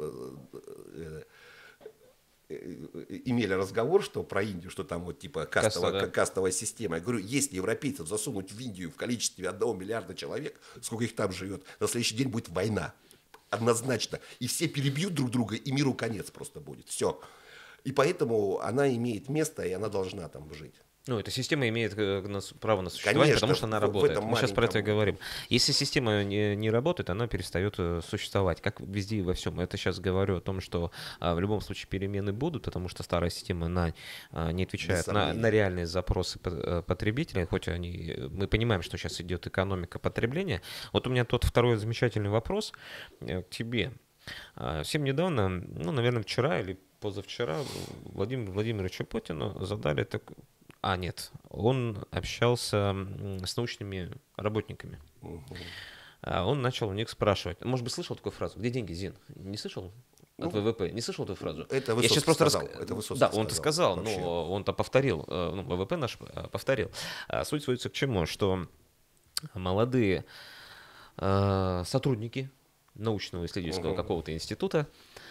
имели разговор, что про Индию, что там вот типа кастовая, Каста, да. кастовая система. Я говорю, если европейцев засунуть в Индию в количестве одного миллиарда человек, сколько их там живет, на следующий день будет война. Однозначно. И все перебьют друг друга, и миру конец просто будет. Все. И поэтому она имеет место, и она должна там жить. Ну, эта система имеет право на существование, конечно, потому что она работает. Мы маленьком... сейчас про это и говорим. Если система не, не работает, она перестает существовать. Как везде и во всем. Это сейчас говорю о том, что а, в любом случае перемены будут, потому что старая система она, а, не отвечает на, на реальные запросы потребителя. Хоть они, мы понимаем, что сейчас идет экономика потребления. Вот у меня тот второй замечательный вопрос к тебе. А, всем недавно, ну, наверное, вчера или позавчера Владимиру Владимировичу Путину задали такой... А, нет, он общался с научными работниками. Угу. Он начал у них спрашивать. Может быть, слышал такую фразу? Где деньги, Зин? Не слышал? От ну, ВВП. Не слышал эту фразу? Это Высоцкий Я просто сказал. Рас... Это Высоцкий да, сказал. он-то сказал, вообще. Но он-то повторил. Ну, ВВП наш повторил. Суть сводится к чему? Что молодые э, сотрудники научного исследовательского угу. какого-то института,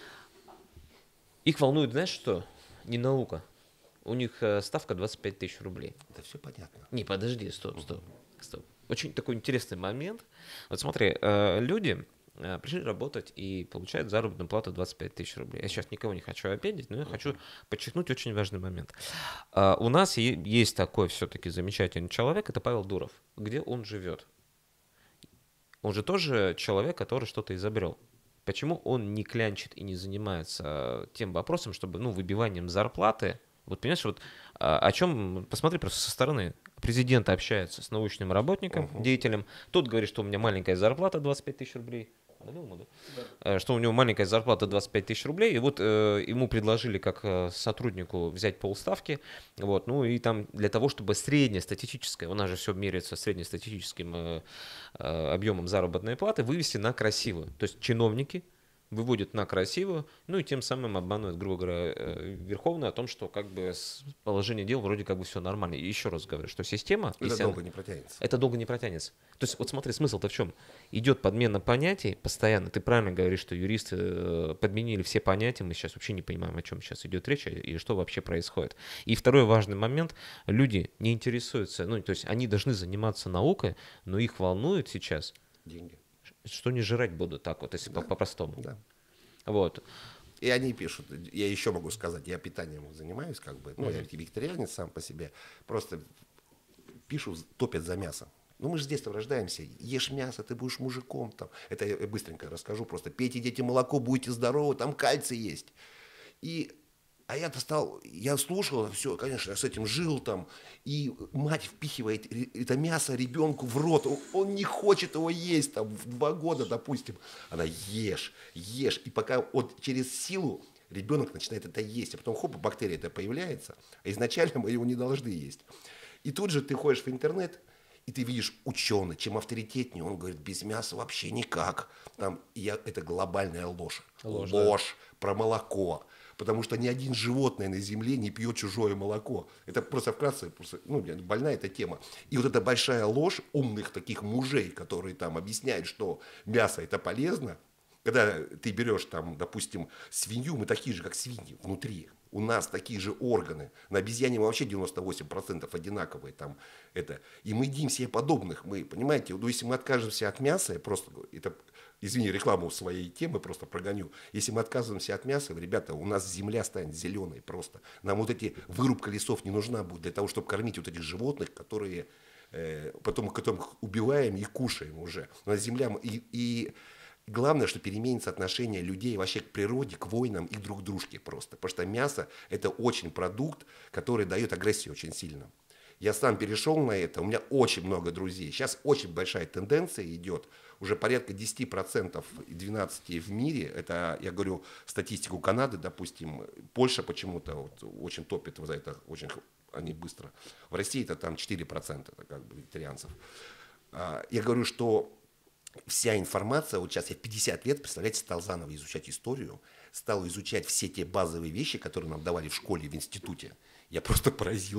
их волнует, знаешь что? Не наука. У них ставка двадцать пять тысяч рублей. Это все понятно. Не, подожди, стоп, стоп, стоп. Очень такой интересный момент. Вот смотри, люди пришли работать и получают заработную плату двадцать пять тысяч рублей. Я сейчас никого не хочу обидеть, но я хочу подчеркнуть очень важный момент. У нас есть такой все-таки замечательный человек, это Павел Дуров. Где он живет? Он же тоже человек, который что-то изобрел. Почему он не клянчит и не занимается тем вопросом, чтобы, ну, выбиванием зарплаты? Вот понимаешь, вот о чем, посмотри просто со стороны. Президент общается с научным работником, uh-huh. деятелем. Тот говорит, что у меня маленькая зарплата двадцать пять тысяч рублей. Да. Что у него маленькая зарплата двадцать пять тысяч рублей. И вот э, ему предложили как э, сотруднику взять полставки. Вот, ну и там для того, чтобы среднестатистическое, у нас же все меряется среднестатистическим э, э, объемом заработной платы, вывести на красивую. То есть чиновники выводят на красивую, ну и тем самым обманывают, грубо говоря, Верховную о том, что как бы положение дел вроде как бы все нормально. И еще раз говорю, что система... Это долго она, не протянется. Это долго не протянется. То есть вот смотри, смысл-то в чем? Идет подмена понятий постоянно. Ты правильно говоришь, что юристы подменили все понятия. Мы сейчас вообще не понимаем, о чем сейчас идет речь и что вообще происходит. И второй важный момент. Люди не интересуются, ну то есть они должны заниматься наукой, но их волнует сейчас... Деньги. Что не жрать будут так вот, если да, по-простому. Да. Вот. И они пишут, я еще могу сказать, я питанием занимаюсь, как бы, ну, mm-hmm. я вегетарианец сам по себе, просто пишут, топят за мясо. Ну, мы же с детства рождаемся, ешь мясо, ты будешь мужиком там. Это я быстренько расскажу, просто пейте, дети, молоко, будете здоровы, там кальций есть. И... А я-то стал, я слушал, все, конечно, я с этим жил там, и мать впихивает это мясо ребенку в рот, он не хочет его есть, там, в два года, допустим. Она ешь, ешь, и пока вот через силу ребенок начинает это есть, а потом хоп, бактерия это появляется, а изначально мы его не должны есть. И тут же ты ходишь в интернет, и ты видишь ученый, чем авторитетнее, он говорит, без мяса вообще никак. Там, я, это глобальная ложь, ложь, ложь да. Про молоко. Потому что ни один животное на земле не пьет чужое молоко. Это просто вкратце, просто, ну, больная эта тема. И вот эта большая ложь умных таких мужей, которые там объясняют, что мясо это полезно, когда ты берешь там, допустим, свинью, мы такие же, как свиньи внутри. У нас такие же органы. На обезьяне мы вообще девяносто восемь процентов одинаковые. Там, это. И мы едим себе подобных. Мы, понимаете, ну, если мы откажемся от мяса, я просто, это, извини, рекламу своей темы просто прогоню. Если мы отказываемся от мяса, ребята, у нас земля станет зеленой просто. Нам вот эти вырубка лесов не нужна будет для того, чтобы кормить вот этих животных, которые э, потом, потом убиваем и кушаем уже. У нас земля... И, и главное, что переменится отношение людей вообще к природе, к войнам и друг к дружке просто. Потому что мясо – это очень продукт, который дает агрессию очень сильно. Я сам перешел на это, у меня очень много друзей. Сейчас очень большая тенденция идет, уже порядка десять процентов и двенадцать процентов в мире. Это, я говорю, статистику Канады, допустим. Польша почему-то вот, очень топит за это, очень они быстро. В России это там четыре процента это как бы вегетарианцев. Я говорю, что вся информация, вот сейчас я пятьдесят лет, представляете, стал заново изучать историю, стал изучать все те базовые вещи, которые нам давали в школе, в институте. Я просто поразился.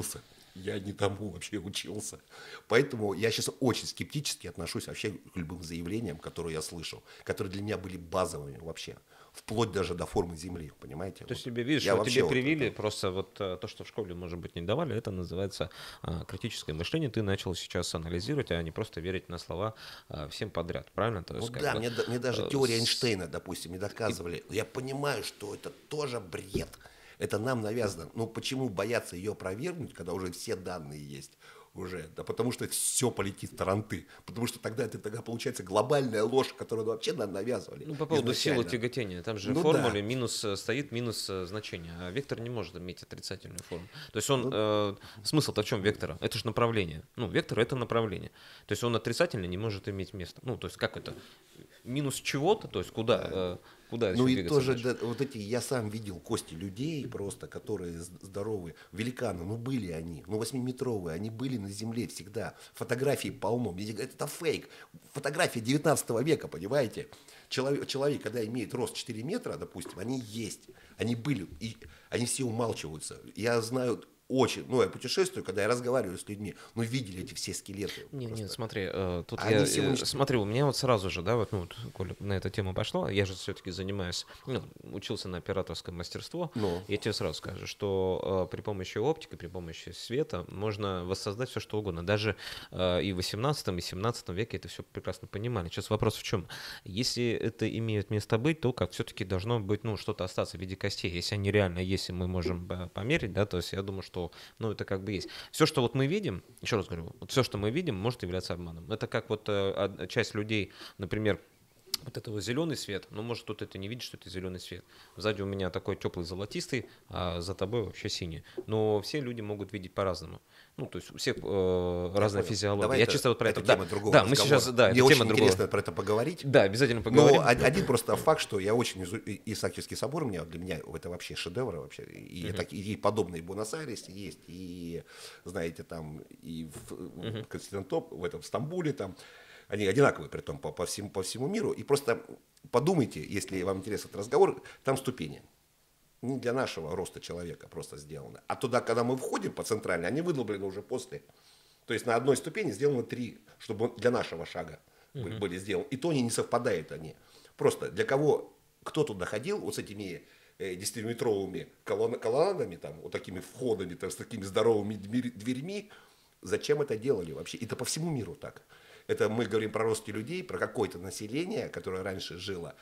Я не тому вообще учился. Поэтому я сейчас очень скептически отношусь вообще к любым заявлениям, которые я слышал, которые для меня были базовыми вообще. Вплоть даже до формы земли, понимаете? То Вот. есть тебе, видишь, Я вот тебе вообще привили, вот, просто вот э, то, что в школе, может быть, не давали, это называется а, критическое мышление. Ты начал сейчас анализировать, а не просто верить на слова а, всем подряд, правильно? То есть, ну как да, бы, мне, да- мне даже э, теория с- Эйнштейна, допустим, не доказывали. Я понимаю, что это тоже бред. Это нам навязано. Но почему бояться ее опровергнуть, когда уже все данные есть? Уже, да потому что все полетит в таранты. Потому что тогда это тогда получается глобальная ложь, которую вообще нам навязывали. Ну, по поводу силы изначально. тяготения, там же в Ну формуле да. минус э, стоит минус э, значение, а вектор не может иметь отрицательную форму. То есть он, Ну, э, смысл-то в чем вектора? Это же направление. Ну, вектор это направление. То есть он отрицательно не может иметь места. Ну, то есть как это? Минус чего-то, то есть куда? э, Куда ну еще и двигаться тоже дальше? да, вот эти, я сам видел кости людей просто, которые з- здоровые, великаны, ну были они, ну восьмиметровые, они были на земле всегда, фотографий полно, мне говорят, это фейк, фотографии девятнадцатого века, понимаете, человек, человек, когда имеет рост четыре метра, допустим, они есть, они были, и они все умалчиваются, я знаю очень, ну я путешествую, когда я разговариваю с людьми, ну видели эти все скелеты. Не, просто. нет, смотри, э, тут А я они все э, уничтожены. смотри, у меня вот сразу же, да, вот, ну, вот, Коля, на эту тему пошла, я же все-таки занимаюсь, ну, учился на операторское мастерство, Ну. я тебе сразу скажу, что э, при помощи оптики, при помощи света можно воссоздать все, что угодно, даже э, и в восемнадцатом, и семнадцатом веке это все прекрасно понимали. Сейчас вопрос в чем? Если это имеет место быть, то как все-таки должно быть, ну, что-то остаться в виде костей, если они реально есть, и мы можем э, померить, да, то есть я думаю, что, ну, это как бы есть. Все, что вот мы видим, еще раз говорю, вот все, что мы видим, может являться обманом. Это как вот э, од- часть людей, например, вот это вот зеленый свет, ну, может, кто-то это не видит, что это зеленый свет. Сзади у меня такой теплый золотистый, а за тобой вообще синий. Но все люди могут видеть по-разному. Ну, то есть у всех э, разная Понял. физиология. Давай Я это, чисто вот про это это. Да, тема другого да, мы разговора. сейчас, да, Мне это очень тема другого. интересно про это поговорить. Да, обязательно поговорим. Но од- один просто факт, что я очень изу- и- Исаакиевский собор у меня для меня это вообще шедевр вообще. И, Мгм. так, и подобные в Буэнос-Айресе есть, и знаете там и в, в Константинополе, в этом в Стамбуле там. Они одинаковые, при том, по, по, всему, по всему миру. И просто подумайте, если вам интересен этот разговор, там ступени. Не для нашего роста человека просто сделано. А туда, когда мы входим по центральной, они выдолблены уже после. То есть на одной ступени сделано три, чтобы для нашего шага были, были сделаны. И то они не совпадают они. Просто для кого, кто туда ходил вот с этими э, десятиметровыми колонн- колоннадами, там, вот такими входами, там, с такими здоровыми дверь- дверьми, зачем это делали вообще? Это по всему миру так. Это мы говорим про рост людей, про какое-то население, которое раньше жило,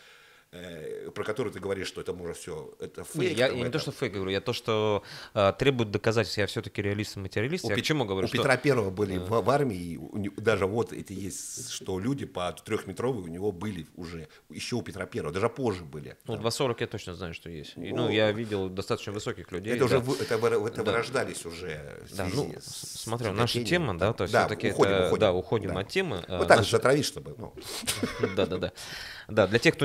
э, про которое ты говоришь, что это может все, это Не, фейк. я, там, я не это... то, что фейк говорю, я то, что э, требует доказательств. Я все-таки реалист и материалист. У, Я Пет- к чему говорю? у что... Петра Первого были в, в армии, и у не- даже вот эти есть, что люди по трехметровые у него были уже, еще у Петра Первого, даже позже были. Ну, Там. два сорок я точно знаю, что есть. И, Ну, ну, я видел достаточно высоких людей. Это уже да. вы- это, вы- это Да. вырождались уже в Да, связи ну, с смотрю, наша тяготением, тема, да, там. то есть Да, все-таки уходим, это, уходим, да, уходим да. от темы. Вот Э, так наша- затравить, чтобы, ну. Да, да, да. Да, для тех, кто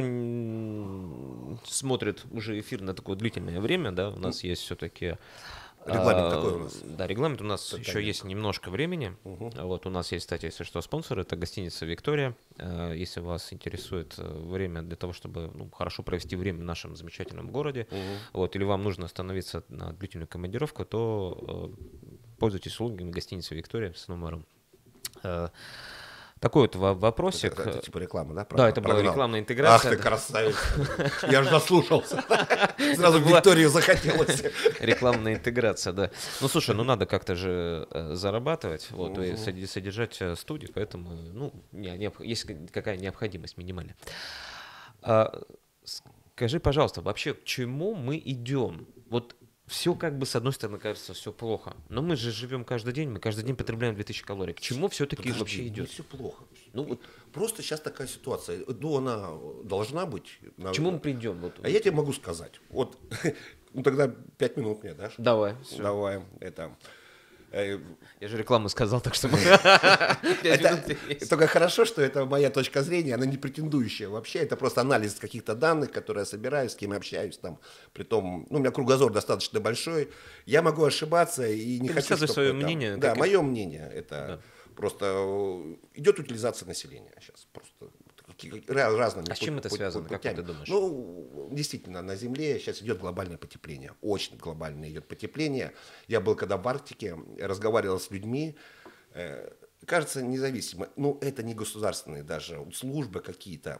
н- смотрит уже эфир на такое длительное время, да, у нас есть все-таки... Регламент какой у нас? Да, регламент у нас Какой еще тайминг? есть немножко времени. Вот у нас есть, кстати, если что, спонсор, это гостиница «Виктория». Э, Если вас интересует э, время для того, чтобы ну, хорошо провести время в нашем замечательном городе, вот, или вам нужно остановиться на длительную командировку, то э, пользуйтесь услугами гостиницы «Виктория» с номером. Э, Такой вот во- вопросик. Это, это типа реклама, да? Да, это была Прогнал. рекламная интеграция. Ах ты красавец. Я же заслушался. Сразу в была- Викторию захотелось. Рекламная интеграция, да. Ну, слушай, ну надо как-то же э, зарабатывать, вот, и соди- содержать э, студию, поэтому, ну, не- необх- есть какая необходимость минимальная. А, скажи, пожалуйста, вообще к чему мы идем? Вот все как бы, с одной стороны, кажется, все плохо, но мы же живем каждый день, мы каждый день потребляем две тысячи калорий. К чему все-таки Подожди, вообще не идет? все плохо. Ну, вот Просто сейчас такая ситуация. Ну, она должна быть. к чему мы придем? Вот, А я тебе могу сказать. Вот, ну тогда пять минут мне дашь? Давай, всё. Давай, это... э, Я же рекламу сказал, так что мы... Пять Это, минут есть. только хорошо, что это моя точка зрения, она не претендующая вообще. Это просто анализ каких-то данных, которые я собираю, с кем я общаюсь. Там. Притом, ну, у меня кругозор достаточно большой. Я могу ошибаться и не Ты хочу, высказывай чтобы свое там- мнение, Да, как и- мое мнение. Это просто э, идет утилизация населения сейчас. Просто разными А с чем это связано, как ты думаешь? Ну, действительно, на Земле сейчас идет глобальное потепление, очень глобальное идет потепление. Я был когда в Арктике, разговаривал с людьми, э, кажется, независимо, ну, это не государственные даже службы какие-то,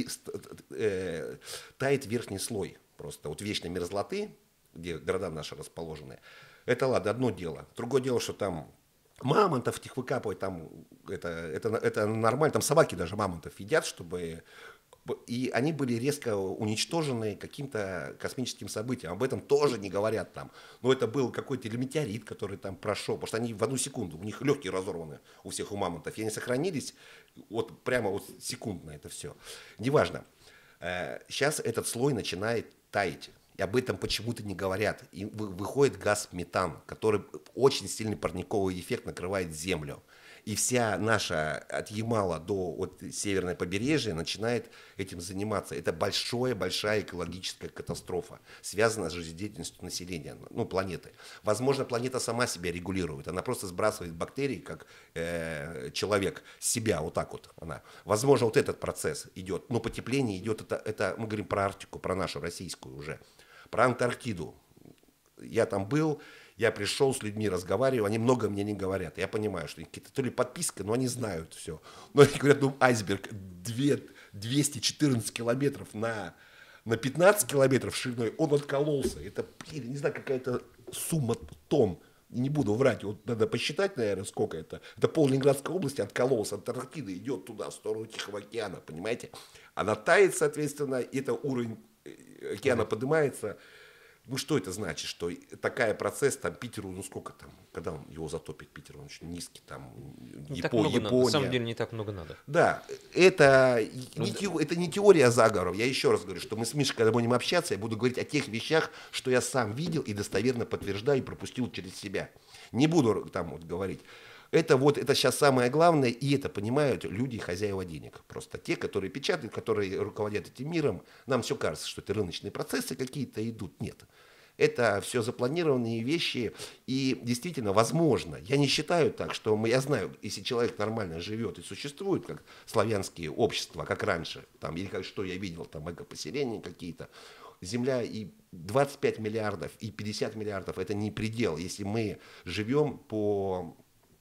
э, тает верхний слой просто, вот вечной мерзлоты, где города наши расположены. Это ладно, одно дело. Другое дело, что там мамонтов их выкапывать, там, это, это, это нормально, там собаки даже мамонтов едят, чтобы... И они были резко уничтожены каким-то космическим событием. Об этом тоже не говорят там. Но это был какой-то метеорит, который там прошел. Потому что они в одну секунду, у них легкие разорваны у всех у мамонтов. И они сохранились вот прямо вот секундно это все. Неважно. Сейчас этот слой начинает таять. И об этом почему-то не говорят. И выходит газ метан, который очень сильный парниковый эффект накрывает Землю. И вся наша от Ямала до вот, северное побережье начинает этим заниматься. Это большая-большая экологическая катастрофа, связанная с жизнедеятельностью населения, ну, планеты. Возможно, планета сама себя регулирует. Она просто сбрасывает бактерии, как э, человек, с себя, вот так вот она. Возможно, вот этот процесс идет. Но потепление идет, это, это мы говорим про Арктику, про нашу российскую уже. Про Антарктиду. Я там был, я пришел с людьми, разговариваю, они много мне не говорят. Я понимаю, что какие-то то ли подписка, но они знают все. Но они говорят, ну айсберг двести четырнадцать километров на, на пятнадцать километров шириной, он откололся. Это, не знаю, какая-то сумма тонн. Не буду врать, вот надо посчитать, наверное, сколько это. Это пол Ленинградской области откололся, Антарктида идет туда, в сторону Тихого океана, понимаете? Она тает, соответственно, и это уровень океана поднимается. Ну, что это значит? Что такая процесс, там, Питеру, ну, сколько там, когда он его затопит, Питер, он очень низкий, там, не Япо, так много Япония. Надо. На самом деле не так много надо. Да, это Ну, не, да. те, это не теория заговоров. Я еще раз говорю, что мы с Мишей, когда будем общаться, я буду говорить о тех вещах, что я сам видел и достоверно подтверждаю и пропустил через себя. Не буду там вот говорить. Это вот, это сейчас самое главное, и это понимают люди, хозяева денег. Просто те, которые печатают, которые руководят этим миром. Нам все кажется, что это рыночные процессы какие-то идут. Нет. Это все запланированные вещи, и действительно, возможно, я не считаю так, что мы, я знаю, если человек нормально живет и существует, как славянские общества, как раньше, там, или как, что я видел, там, экопоселения какие-то, Земля и двадцать пять миллиардов, и пятьдесят миллиардов, это не предел, если мы живем по...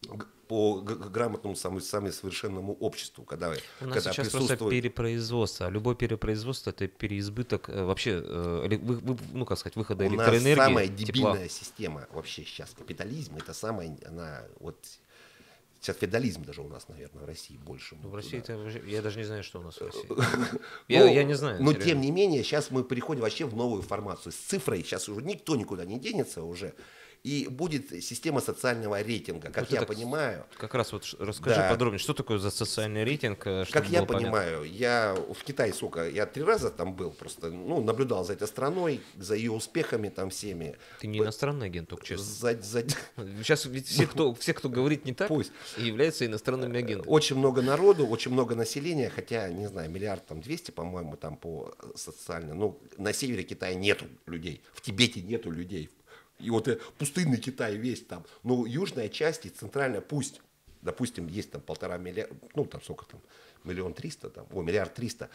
по грамотному, самому, самому совершенному обществу, когда, У нас когда сейчас присутствует... просто перепроизводство. А любое перепроизводство — это переизбыток э, вообще, э, эле- вы- вы- ну, как сказать, выхода У нас электроэнергии, самая тепла. дебильная система вообще сейчас. Капитализм, это самая, она вот... Сейчас феодализм даже у нас, наверное, в России больше. Ну, в туда. России это вообще- я даже не знаю, что у нас в России. Ну, Я, я не знаю. Но серьезно. тем не менее, сейчас мы переходим вообще в новую формацию. С цифрой сейчас уже никто никуда не денется уже. И будет система социального рейтинга, как Вот я это, понимаю. Как раз вот ш- расскажи Да. подробнее, что такое за социальный рейтинг, э, чтобы Как я было понятно. понимаю, я в Китае, сколько, я три раза там был, просто, ну, наблюдал за этой страной, за ее успехами там всеми. Ты не иностранный агент, только честно. За- за- Сейчас ведь все, кто, все, кто говорит не так, Пусть. являются иностранными агентами. Очень много народу, очень много населения, хотя, не знаю, миллиард там двести, по-моему, там по социально. Ну, на севере Китая нету людей, в Тибете нету людей. И вот э, пустынный Китай весь там. Но южная часть и центральная, пусть, допустим, есть там полтора миллиарда, ну там сколько там, миллион триста, там, о, миллиард триста.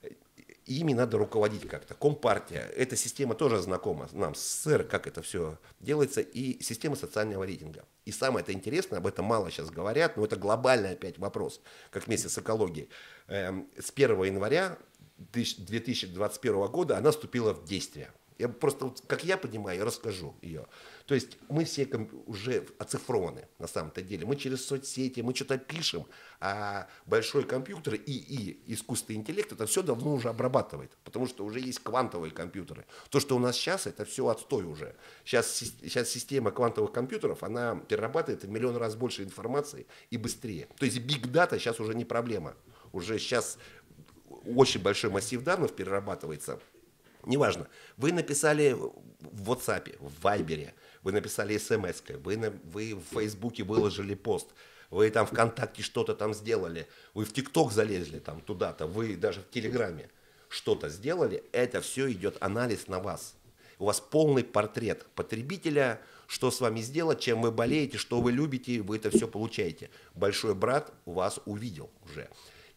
Ими надо руководить как-то. Компартия, эта система тоже знакома нам, СССР, как это все делается, и система социального рейтинга. И самое это интересное, об этом мало сейчас говорят, но это глобальный опять вопрос, как вместе с экологией. Эм, с первого января две тысячи двадцать первого года она вступила в действие. Я просто, вот, как я понимаю, я расскажу ее. То есть мы все ком- уже оцифрованы на самом-то деле. Мы через соцсети, мы что-то пишем, а большой компьютер и, и искусственный интеллект это все давно уже обрабатывает. Потому что уже есть квантовые компьютеры. То, что у нас сейчас, это все отстой уже. Сейчас, сейчас система квантовых компьютеров, она перерабатывает в миллион раз больше информации и быстрее. То есть big data сейчас уже не проблема. Уже сейчас очень большой массив данных перерабатывается. Неважно, вы написали в WhatsApp, в Viber, вы написали смс, вы, на, вы в Фейсбуке выложили пост, вы там ВКонтакте что-то там сделали, вы в ТикТок залезли там туда-то, вы даже в Телеграме что-то сделали, это все идет анализ на вас. У вас полный портрет потребителя, что с вами сделать, чем вы болеете, что вы любите, вы это все получаете. Большой брат вас увидел уже.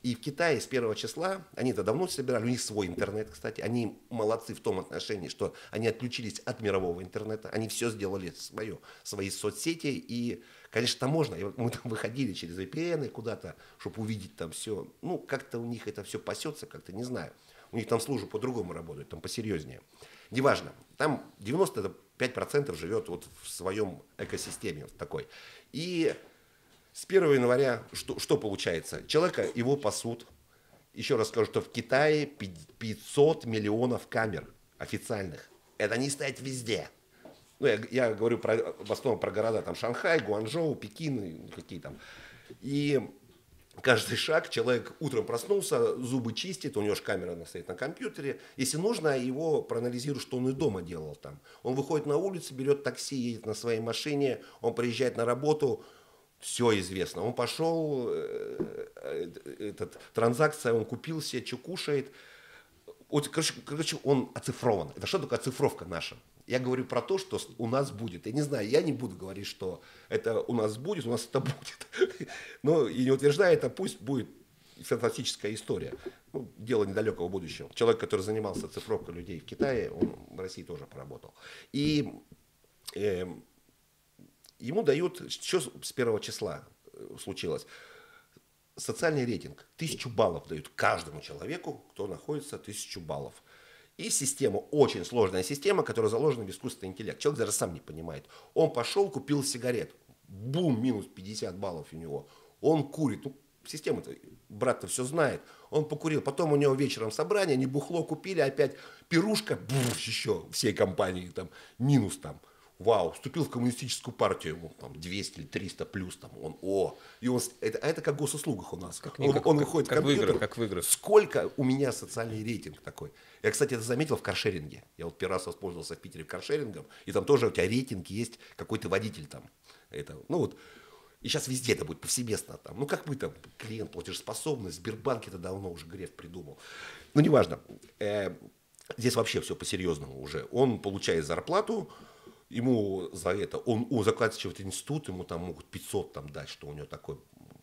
И в Китае с первого числа, они это давно собирали, у них свой интернет, кстати, они молодцы в том отношении, что они отключились от мирового интернета, они все сделали свое, свои соцсети, и, конечно, там можно, мы там выходили через ви пи эн куда-то, чтобы увидеть там все, ну, как-то у них это все пасется, как-то, не знаю, у них там службы по-другому работают, там посерьезнее. Неважно, там девяносто пять процентов живет вот в своем экосистеме вот такой. И с первого января что, что получается? Человека его пасут. Еще раз скажу, что в Китае пятьсот миллионов камер официальных. Это они стоят везде. Ну, я, я говорю про, в основном про города, там Шанхай, Гуанчжоу, Пекин, какие там. И каждый шаг, человек утром проснулся, зубы чистит, у него же камера стоит на компьютере. Если нужно, его проанализируют, что он и дома делал там. Он выходит на улицу, берет такси, едет на своей машине, он приезжает на работу. Все известно. Он пошел, этот, транзакция, он купил себе, что кушает. Вот, короче, короче, он оцифрован. Это что такое оцифровка наша? Я говорю про то, что у нас будет. Я не знаю, я не буду говорить, что это у нас будет, у нас это будет. Но и не утверждаю это, пусть будет фантастическая история. Ну, дело недалекого будущего. Человек, который занимался оцифровкой людей в Китае, он в России тоже поработал. И э, ему дают, что с первого числа случилось? Социальный рейтинг. Тысячу баллов дают каждому человеку, кто находится, тысячу баллов. И система, очень сложная система, которая заложена в искусственный интеллект. Человек даже сам не понимает. Он пошел, купил сигарет. Бум, минус пятьдесят баллов у него. Он курит. Ну, система-то, брат-то все знает. Он покурил. Потом у него вечером собрание, они бухло купили, опять пирушка, бух, еще всей компании, там, минус там. Вау, вступил в коммунистическую партию, ему там двести или триста плюс, там, он, о, и он, это, а это как в госуслугах у нас. Как, он, как, он как, выходит как в компьютер, в играх, как в играх. Сколько у меня социальный рейтинг такой. Я, кстати, это заметил в каршеринге. Я вот первый раз воспользовался в Питере каршерингом, и там тоже у тебя рейтинг есть, какой-то водитель там. Это, ну вот, и сейчас везде это будет повсеместно там. Ну как мы там, клиент платежеспособный, Сбербанк это давно уже Греф придумал. Ну неважно, э, здесь вообще все по-серьезному уже. Он получает зарплату, ему за это, он, он заканчивает институт, ему там могут пятьсот там дать, что у него такой.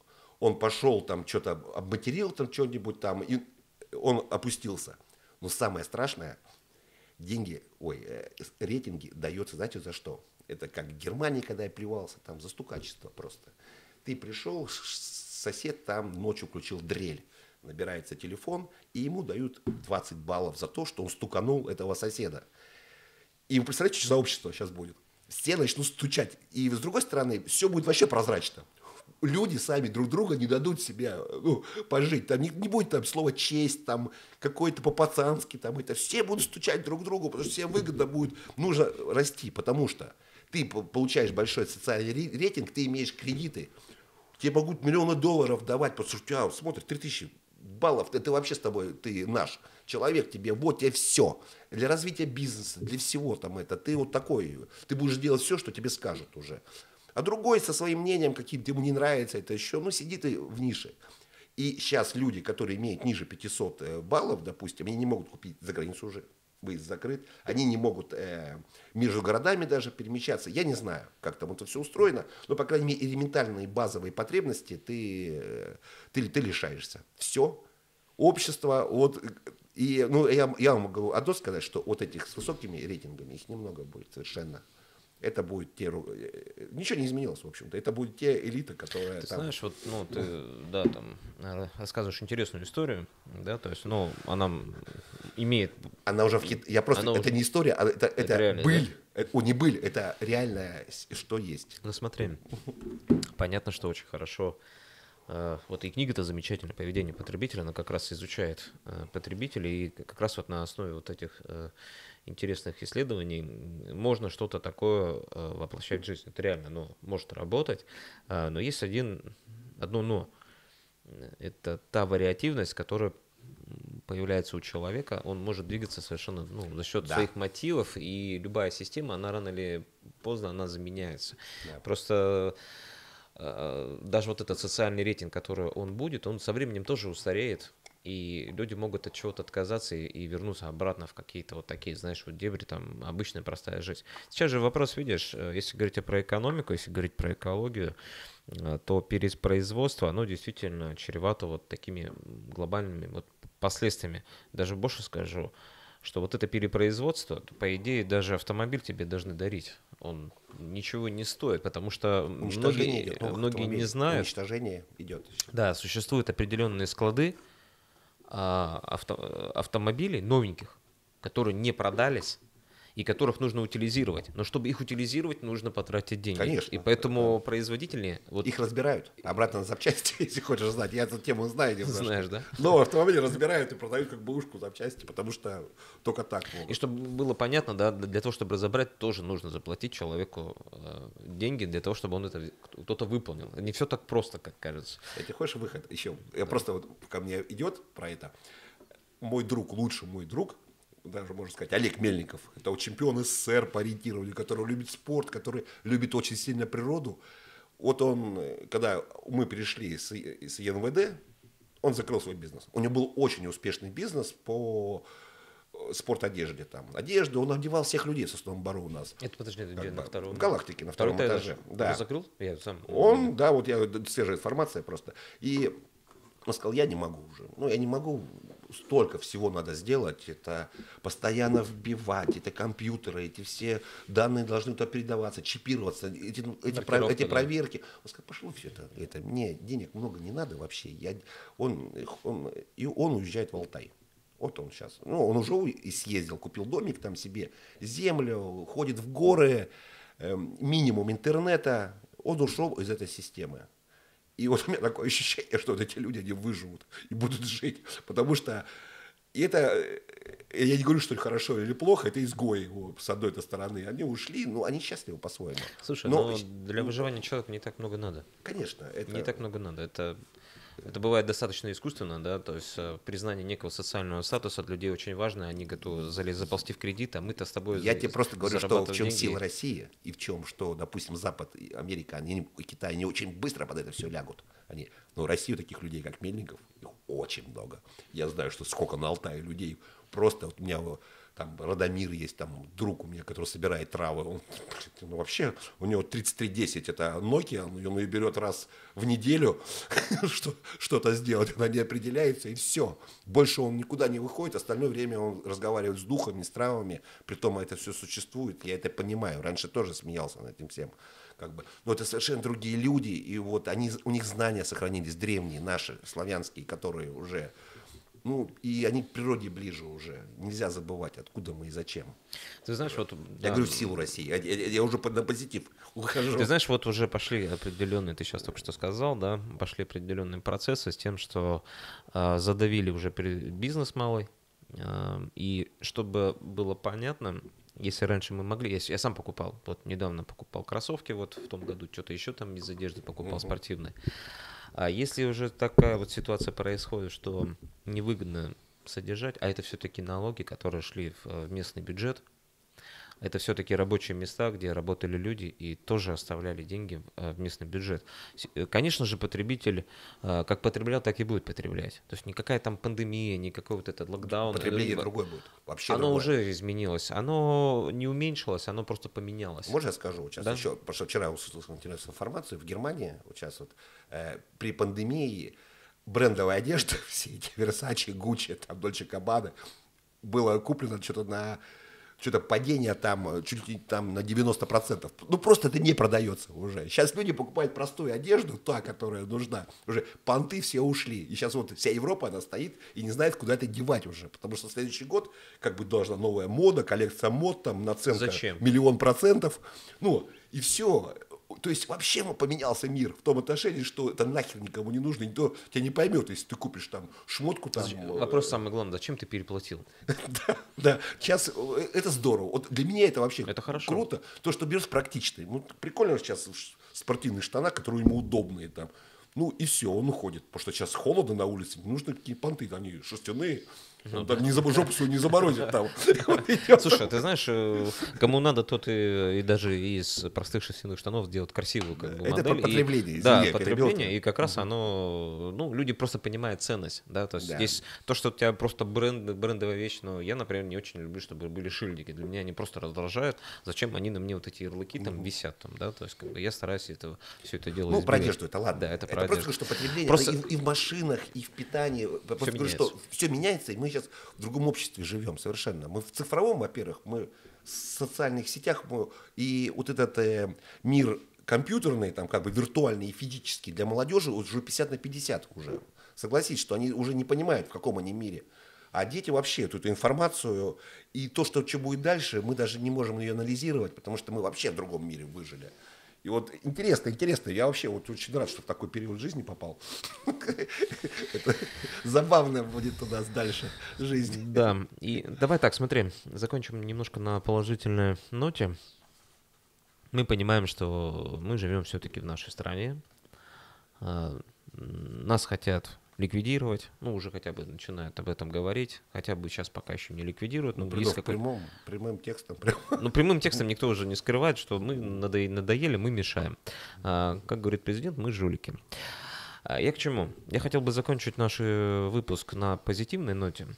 Он пошел там что-то обматерил там что-нибудь там, и он опустился. Но самое страшное, деньги, ой, э, рейтинги дается, знаете, за что? Это как в Германии, когда я плевался, там за стукачество просто. Ты пришел, сосед там ночью включил дрель, набирается телефон, и ему дают двадцать баллов за то, что он стуканул этого соседа. И вы представляете, что за общество сейчас будет? Все начнут стучать. И с другой стороны, все будет вообще прозрачно. Люди сами друг друга не дадут себе ну, пожить. Там не, не будет там слова честь, там какой-то по-пацански. Там, это. Все будут стучать друг другу, потому что всем выгодно будет. Нужно расти, потому что ты получаешь большой социальный рейтинг, ты имеешь кредиты. Тебе могут миллионы долларов давать, потому что тебя смотрят три тысячи баллов, ты, ты вообще с тобой, ты наш человек, тебе, вот тебе все. Для развития бизнеса, для всего там это, ты вот такой, ты будешь делать все, что тебе скажут уже. А другой со своим мнением, каким-то ему не нравится, это еще, ну сиди ты в нише. И сейчас люди, которые имеют ниже пятисот баллов, допустим, они не могут купить за границу уже, выезд закрыт, они не могут э, между городами даже перемещаться. Я не знаю, как там это все устроено, но, по крайней мере, элементарные базовые потребности ты, э, ты, ты лишаешься. Все. Общество, вот, и, ну, я, я вам могу одно сказать, что вот этих с высокими рейтингами, их немного будет совершенно. Это будет те, ничего не изменилось, в общем-то, это будет те элиты, которые ты там... знаешь, вот, ну, ты, да, там, рассказываешь интересную историю, да, то есть, ну, она имеет... Она уже в Китае, я просто, это уже... не история, а это, это, это быль, да? О, не быль, это реальное, что есть. Ну, смотри, понятно, что очень хорошо. Вот и книга-то замечательная, «Поведение потребителя», она как раз изучает потребителей, и как раз вот на основе вот этих интересных исследований можно что-то такое воплощать в жизнь. Это реально, ну, может работать, но есть один, одно но. Это та вариативность, которая появляется у человека, он может двигаться совершенно ну, за счет да. своих мотивов, и любая система, она рано или поздно, она заменяется. Да. Просто даже вот этот социальный рейтинг, который он будет, он со временем тоже устареет. и люди могут от чего-то отказаться и, и вернуться обратно в какие-то вот такие, знаешь, вот дебри, там, обычная простая жизнь. Сейчас же вопрос, видишь, э, если говорить про экономику, если говорить про экологию, э, то перепроизводство, оно действительно чревато вот такими глобальными вот последствиями. Даже больше скажу, что вот это перепроизводство, то, по идее, даже автомобиль тебе должны дарить. Он ничего не стоит, потому что Уничтожение многие, идет новых многие не автомобилей. знают. Уничтожение идет. Да, существуют определенные склады а, авто, автомобилей новеньких, которые не продались и которых нужно утилизировать. Но чтобы их утилизировать, нужно потратить деньги. Конечно. И поэтому это... производители... Вот... Их разбирают обратно на запчасти, если хочешь знать. Я эту тему знаю немножко. Знаешь, да? Но автомобили разбирают и продают как бэушку запчасти, потому что только так могут. И чтобы было понятно, да, для того, чтобы разобрать, тоже нужно заплатить человеку э, деньги для того, чтобы он это кто-то выполнил. Не все так просто, как кажется. А ты хочешь выход еще? Я да. просто вот ко мне идет про это. Мой друг, лучший мой друг, даже можно сказать, Олег Мельников. Это вот чемпион СССР по ориентированию, который любит спорт, который любит очень сильно природу. Вот он, когда мы перешли с, с ЕНВД, он закрыл свой бизнес. У него был очень успешный бизнес по спортодежде. Там. Одежды, он одевал всех людей в Сосновом Бору у нас. Это, подожди, это где, на втором? В Галактике, на втором Второй этаже. Да. Он закрыл? Я сам... Он, да, вот я, свежая информация просто. И он сказал, я не могу уже. Ну, я не могу, столько всего надо сделать. Это постоянно вбивать, это компьютеры, эти все данные должны туда передаваться, чипироваться, эти, эти, про, эти да. проверки. Он сказал, пошло все это, это, мне денег много не надо вообще. Я, он, он, и он уезжает в Алтай. Вот он сейчас. Ну, он уже и съездил, купил домик там себе, землю, ходит в горы, э, минимум интернета. Он ушел из этой системы. И вот у меня такое ощущение, что вот эти люди, они выживут и будут жить. Потому что это, я не говорю, что это хорошо или плохо, это изгои вот, с одной стороны. Они ушли, но они счастливы по-своему. Слушай, но, но для выживания человека не так много надо. Конечно. Это... Не так много надо. Это, это бывает достаточно искусственно, да, то есть признание некого социального статуса для людей очень важно, они готовы залезть, заползти в кредит, а мы-то с тобой Я тебе просто говорю, что в чем деньги. сила России и в чем, что, допустим, Запад, и Америка, они, и Китай, они очень быстро под это все лягут. Они, но Россию таких людей, как Мельников, их очень много. Я знаю, что сколько на Алтае людей. Просто вот у меня там Радомир есть, там друг у меня, который собирает травы. Он ну, вообще, у него тридцать три десять, это Nokia, он ее берет раз в неделю что, что-то сделать, она не определяется, и все. Больше он никуда не выходит, остальное время он разговаривает с духами, с травами, притом это все существует, я это понимаю. Раньше тоже смеялся над этим всем. Как бы. Но это совершенно другие люди, и вот они, у них знания сохранились древние, наши, славянские, которые уже, ну, и они к природе ближе уже. Нельзя забывать, откуда мы и зачем. Ты знаешь, вот... Я да, говорю, в силу России. Я, я, я уже на позитив ухожу. Ты знаешь, вот уже пошли определенные, ты сейчас только что сказал, да, пошли определенные процессы с тем, что э, задавили уже бизнес малый, э, и чтобы было понятно... Если раньше мы могли, я, я сам покупал, вот недавно покупал кроссовки, вот в том году что-то еще там из одежды покупал uh-huh. спортивной. А если уже такая вот ситуация происходит, что невыгодно содержать, а это все-таки налоги, которые шли в местный бюджет, это все-таки рабочие места, где работали люди и тоже оставляли деньги в местный бюджет. Конечно же, потребитель как потреблял, так и будет потреблять. То есть никакая там пандемия, никакой вот этот локдаун. Потребление либо... другое будет. Вообще оно другое. уже изменилось. Оно не уменьшилось, оно просто поменялось. Можно я скажу? Вот сейчас да? еще, потому что вчера я услышал интересную информацию. В Германии вот сейчас вот э, при пандемии брендовая одежда, все эти Versace, Gucci, там, Dolce Gabbana, было куплено что-то на... Что-то падение там чуть ли там на девяносто процентов. Ну, просто это не продается уже. Сейчас люди покупают простую одежду, та, которая нужна. Уже понты все ушли. И сейчас вот вся Европа, она стоит и не знает, куда это девать уже. Потому что следующий год как бы должна новая мода, коллекция мод, там наценка Зачем? Миллион процентов. Ну, и все. То есть вообще поменялся мир в том отношении, что это нахер никому не нужно, никто тебя не поймет, если ты купишь там шмотку. Там, Вопрос самый главный, зачем ты переплатил? да, да, сейчас это здорово. Вот для меня это вообще это хорошо. Круто. То, что берешь практичный. Ну, прикольно сейчас спортивные штаны, которые ему удобные там. Ну и все, он уходит. Потому что сейчас холодно на улице, не нужны какие понты, они шерстяные. Он там не заб- жопу свою не заморозит там. Слушай, а ты знаешь, э, кому надо, тот и, и даже из простых шерстяных штанов сделать красивую как бы, Это модель. потребление, И, извини, да, я потребление, перебил. и как раз оно, ну, люди просто понимают ценность, да, то есть Да. здесь то, что у тебя просто бренд, брендовая вещь, но я, например, не очень люблю, чтобы были шильдики, для меня они просто раздражают, зачем они на мне вот эти ярлыки там висят там, да, то есть как бы я стараюсь это, все это дело Ну, про избегать. одежду это ладно. Да, это, Это про просто одежду. говорю, что потребление Просто- это и, и в машинах, и в питании. Просто говорю, меняется. что все меняется, и мы сейчас в другом обществе живем совершенно. Мы в цифровом, во-первых, мы в социальных сетях, мы, и вот этот э, мир компьютерный, там как бы виртуальный и физический для молодежи уже пятьдесят на пятьдесят уже. Согласись, что они уже не понимают, в каком они мире. А дети вообще эту, эту информацию и то, что, что будет дальше, мы даже не можем ее анализировать, потому что мы вообще в другом мире выжили. И вот интересно, интересно, я вообще вот очень рад, что в такой период жизни попал. Это забавно будет у нас дальше жизнь. Да, и давай так, смотри, закончим немножко на положительной ноте. Мы понимаем, что мы живем все-таки в нашей стране. А, Нас хотят ликвидировать, ну, уже хотя бы начинают об этом говорить, хотя бы сейчас пока еще не ликвидируют. Но Прямым, есть какой- прямым, прямым текстом. Прям. Ну, прямым текстом никто уже не скрывает, что мы надо- надоели, мы мешаем. А, как говорит президент, мы жулики. А я к чему? Я хотел бы закончить наш э, выпуск на позитивной ноте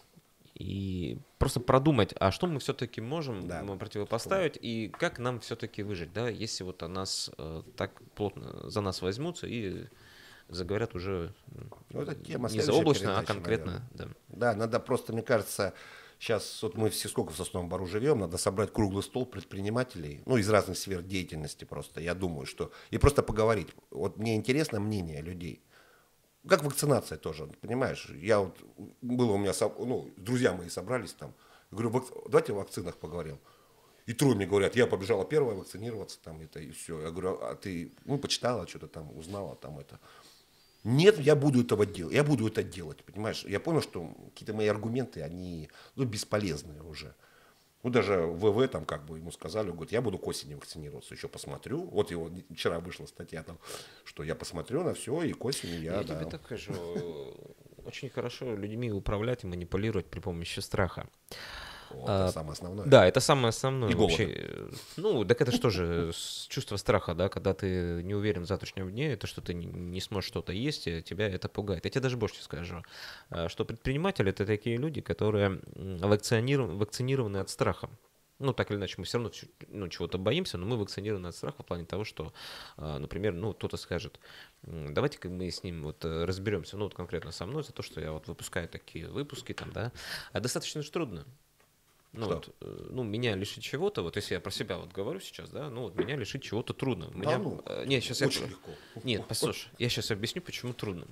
и просто продумать, а что мы все-таки можем Да. м, противопоставить и как нам все-таки выжить, да, если вот о нас э, так плотно за нас возьмутся и заговорят уже м, Ну, это тема не следующей заоблачно, а передачи, конкретно. Да. Да, надо просто, мне кажется, сейчас вот мы все сколько в Сосновом Бору живем, надо собрать круглый стол предпринимателей, ну, из разных сфер деятельности просто, я думаю, что... И просто поговорить. Вот мне интересно мнение людей. Как вакцинация тоже, понимаешь? Я вот, было у меня, со- ну, друзья мои собрались там, я говорю, «Вак- давайте о вакцинах поговорим». И трое мне говорят, я побежала первая вакцинироваться, там, это, и все. Я говорю, а ты, ну, почитала что-то там, узнала там это. Нет, я буду этого делать, я буду это делать, понимаешь? Я понял, что какие-то мои аргументы, они, ну, бесполезные уже. Ну, даже ВВ там как бы ему сказали, говорит, я буду к осени вакцинироваться, еще посмотрю. Вот его вчера вышла статья там, что я посмотрю на все, и к осени я, Я да. тебе так скажу, очень хорошо людьми управлять и манипулировать при помощи страха. Вот, А, это самое основное. Да, это самое основное И вообще. э, Ну, так это что же, с- чувство страха, да, когда ты не уверен в завтрашнем дне, это что ты не- не сможешь что-то есть, и тебя это пугает. Я тебе даже больше скажу, а, что предприниматели — это такие люди, которые м, вакциониров- вакцинированы от страха. Ну, так или иначе, мы все равно всё- ну, чего-то боимся, но мы вакцинированы от страха в плане того, что, а, например, ну, кто-то скажет, м, давайте-ка мы с ним вот э, разберемся, ну, вот конкретно со мной, за то, что я вот выпускаю такие выпуски там, да, а достаточно же трудно. Ну, Что? вот, э, ну, меня лишить чего-то, вот если я про себя вот говорю сейчас, да, ну, вот меня лишить чего-то трудно. У Да меня, ну, э, нет, сейчас очень я... легко. Нет, послушай, я сейчас объясню, почему трудно.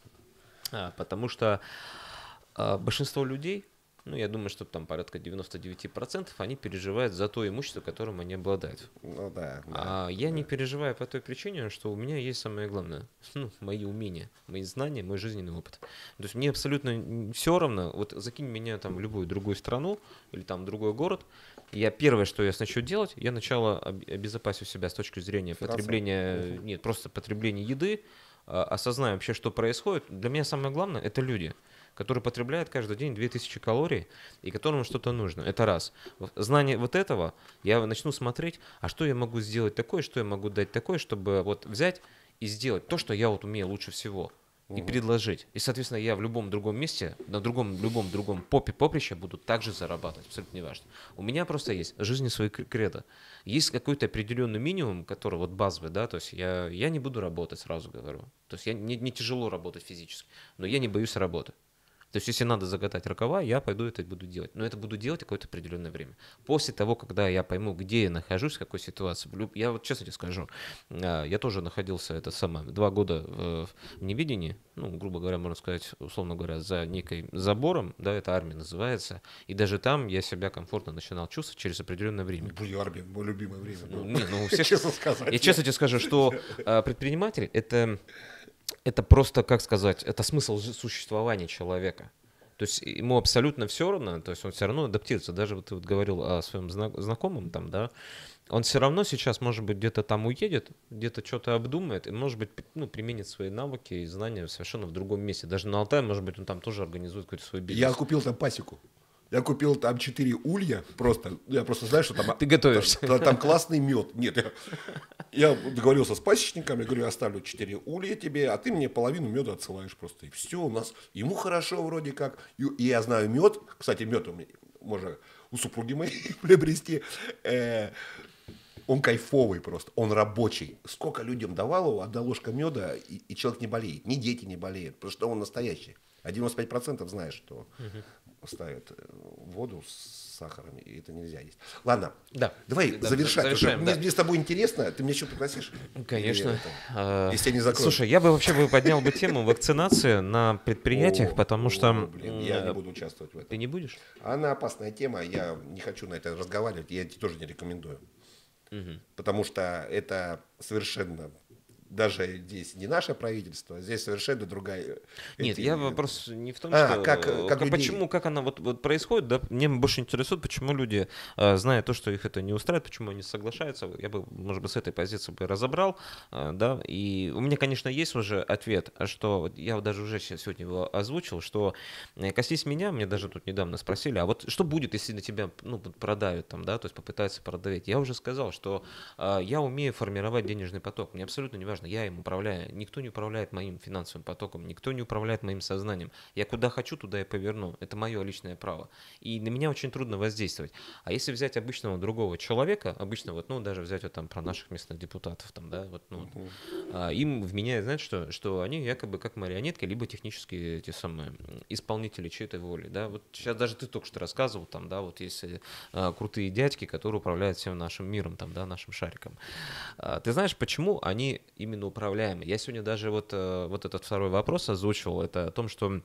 А, потому что а, большинство людей, ну, я думаю, что там порядка девяносто девять процентов, они переживают за то имущество, которым они обладают. Ну да, да. А я не переживаю по той причине, что у меня есть самое главное, ну, мои умения, мои знания, мой жизненный опыт. То есть мне абсолютно все равно, вот закинь меня там в любую другую страну или там в другой город, я первое, что я начну делать, я сначала об- обезопасю себя с точки зрения Финансово. потребления, нет, просто потребления еды, а, осознаю вообще, что происходит. Для меня самое главное — это люди, которые потребляют каждый день две тысячи калорий и которым что-то нужно. Это раз. В- Знание вот этого, я начну смотреть, а что я могу сделать такое, что я могу дать такое, чтобы вот взять и сделать то, что я вот умею лучше всего, и предложить. И, соответственно, я в любом другом месте, на другом, любом другом попе, поприще буду также зарабатывать, абсолютно неважно. У меня просто есть в жизни свои кр- кредо. Есть какой-то определенный минимум, который вот базовый, да, то есть я, я не буду работать, сразу говорю. То есть я, не, не тяжело работать физически, но я не боюсь работы. То есть, если надо загадать рукава, я пойду это буду делать. Но это буду делать какое-то определенное время. После того, когда я пойму, где я нахожусь, в какой ситуации. в люб- Я вот честно тебе скажу, а, я тоже находился это самое, два года в в невидении, ну, грубо говоря, можно сказать, условно говоря, за некой забором, да, это армия называется. И даже там я себя комфортно начинал чувствовать через определенное время. Блин, армия, мое любимое время Ну, было. не, ну, у всех- Честно сказать. Я честно тебе скажу, что а, предприниматель это, это просто, как сказать, это смысл жи- существования человека. То есть ему абсолютно все равно, то есть он все равно адаптируется. Даже вот ты вот говорил о своем знакомом там, да, он все равно сейчас, может быть, где-то там уедет, где-то что-то обдумает, и, может быть, ну, применит свои навыки и знания совершенно в другом месте. Даже на Алтае, может быть, он там тоже организует какой-то свой бизнес. Я купил там пасеку. Я купил там четыре улья просто. Я просто знаю, что там... Ты готовишься. Там, там классный мед. Нет, я, я договорился с пасечником, я говорю, я оставлю четыре улья тебе, а ты мне половину меда отсылаешь просто. И все, у нас ему хорошо вроде как. И, и я знаю мед. Кстати, мед у меня можно у супруги моей приобрести. Э, он кайфовый просто, он рабочий. Сколько людям давал его, одна ложка меда, и, и человек не болеет. Ни дети не болеют, потому что он настоящий. А девяносто пять процентов знаешь, что... Угу. ставят воду с сахаром, и это нельзя есть. Ладно, да. давай да, завершать. Завершаем, уже. да. Мне, мне с тобой интересно, ты мне еще пригласишь? Конечно. А, если я не закрою. Слушай, я бы вообще бы поднял бы тему вакцинации на предприятиях, о, потому о, что... Блин, я не буду участвовать в этом. Ты не будешь? Она опасная тема, я не хочу на это разговаривать, я тебе тоже не рекомендую. Угу. Потому что это совершенно... Даже здесь не наше правительство, здесь совершенно другая... Нет, эти... я вопрос не в том, а, что... Как, как людей... Почему, как она вот, вот происходит, да? Мне больше интересует, почему люди, зная то, что их это не устраивает, почему они соглашаются. Я бы, может быть, с этой позиции бы разобрал, да. И у меня, конечно, есть уже ответ, что я даже уже сегодня его озвучил, что коснись меня, мне даже тут недавно спросили, а вот что будет, если на тебя ну, продавят там, да, то есть попытаются продавить. Я уже сказал, что я умею формировать денежный поток, мне абсолютно не важно, я им управляю. Никто не управляет моим финансовым потоком, никто не управляет моим сознанием. Я куда хочу, туда и поверну. Это мое личное право. И на меня очень трудно воздействовать. А если взять обычного другого человека, обычно вот, ну, даже взять вот там про наших местных депутатов, там, да, вот, ну, uh-huh. а, им вменяют, знаете, что, что они якобы как марионетки, либо технические эти самые исполнители чьей-то воли, да. Вот сейчас даже ты только что рассказывал, там, да, вот есть а, крутые дядьки, которые управляют всем нашим миром, там, да, нашим шариком. А, ты знаешь, почему они именно управляемые? Я сегодня даже вот, вот этот второй вопрос озвучивал, это о том, что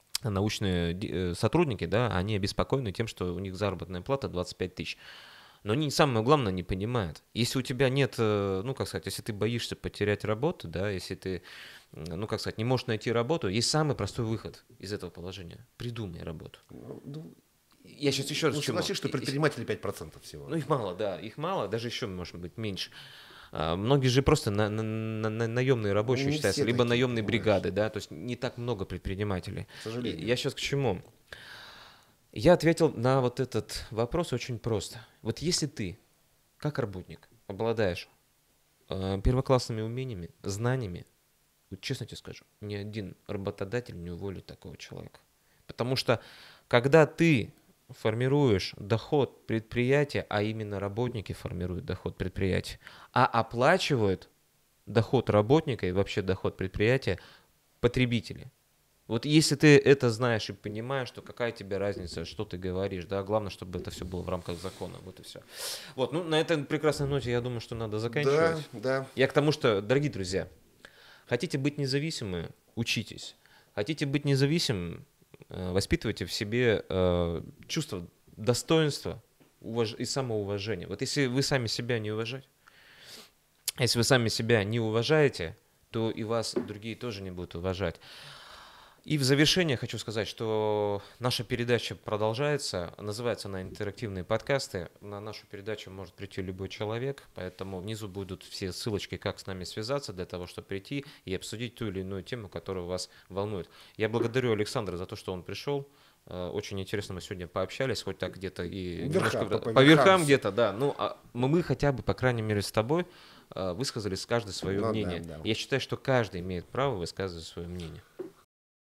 научные сотрудники, да, они обеспокоены тем, что у них заработная плата двадцать пять тысяч. Но они самое главное не понимают. Если у тебя нет, ну, как сказать, если ты боишься потерять работу, да, если ты, ну, как сказать, не можешь найти работу, есть самый простой выход из этого положения. Придумай работу. Ну, я сейчас еще раз... Ну, согласись, что предприниматели пять процентов всего. Ну, их мало, да, их мало, даже еще, может быть, меньше. Многие же просто на, на, на, наемные рабочие не считаются, либо такие, наемные понимаешь. Бригады, да, то есть не так много предпринимателей. К сожалению. Я сейчас к чему? Я ответил на вот этот вопрос очень просто. Вот если ты, как работник, обладаешь э, первоклассными умениями, знаниями, вот честно тебе скажу, ни один работодатель не уволит такого человека. Потому что когда ты формируешь доход предприятия, а именно работники формируют доход предприятия, а оплачивают доход работника и вообще доход предприятия потребители. Вот если ты это знаешь и понимаешь, то какая тебе разница, что ты говоришь, да, главное, чтобы это все было в рамках закона, вот и все. Вот, ну, на этой прекрасной ноте, я думаю, что надо заканчивать. Да, да. Я к тому, что, дорогие друзья, хотите быть независимы, учитесь. Хотите быть независимым, воспитывайте в себе э, чувство достоинства уваж... и самоуважения. Вот если вы сами себя не уважаете, если вы сами себя не уважаете, то и вас другие тоже не будут уважать. И в завершение хочу сказать, что наша передача продолжается, называется она «Интерактивные подкасты». На нашу передачу может прийти любой человек, поэтому внизу будут все ссылочки, как с нами связаться, для того, чтобы прийти и обсудить ту или иную тему, которая вас волнует. Я благодарю Александра за то, что он пришел. Очень интересно, мы сегодня пообщались, хоть так где-то и Верха, немножко по, по верхам где-то, да. Ну, а мы хотя бы, по крайней мере, с тобой высказали каждый свое ну, мнение. Да, да. Я считаю, что каждый имеет право высказывать свое мнение.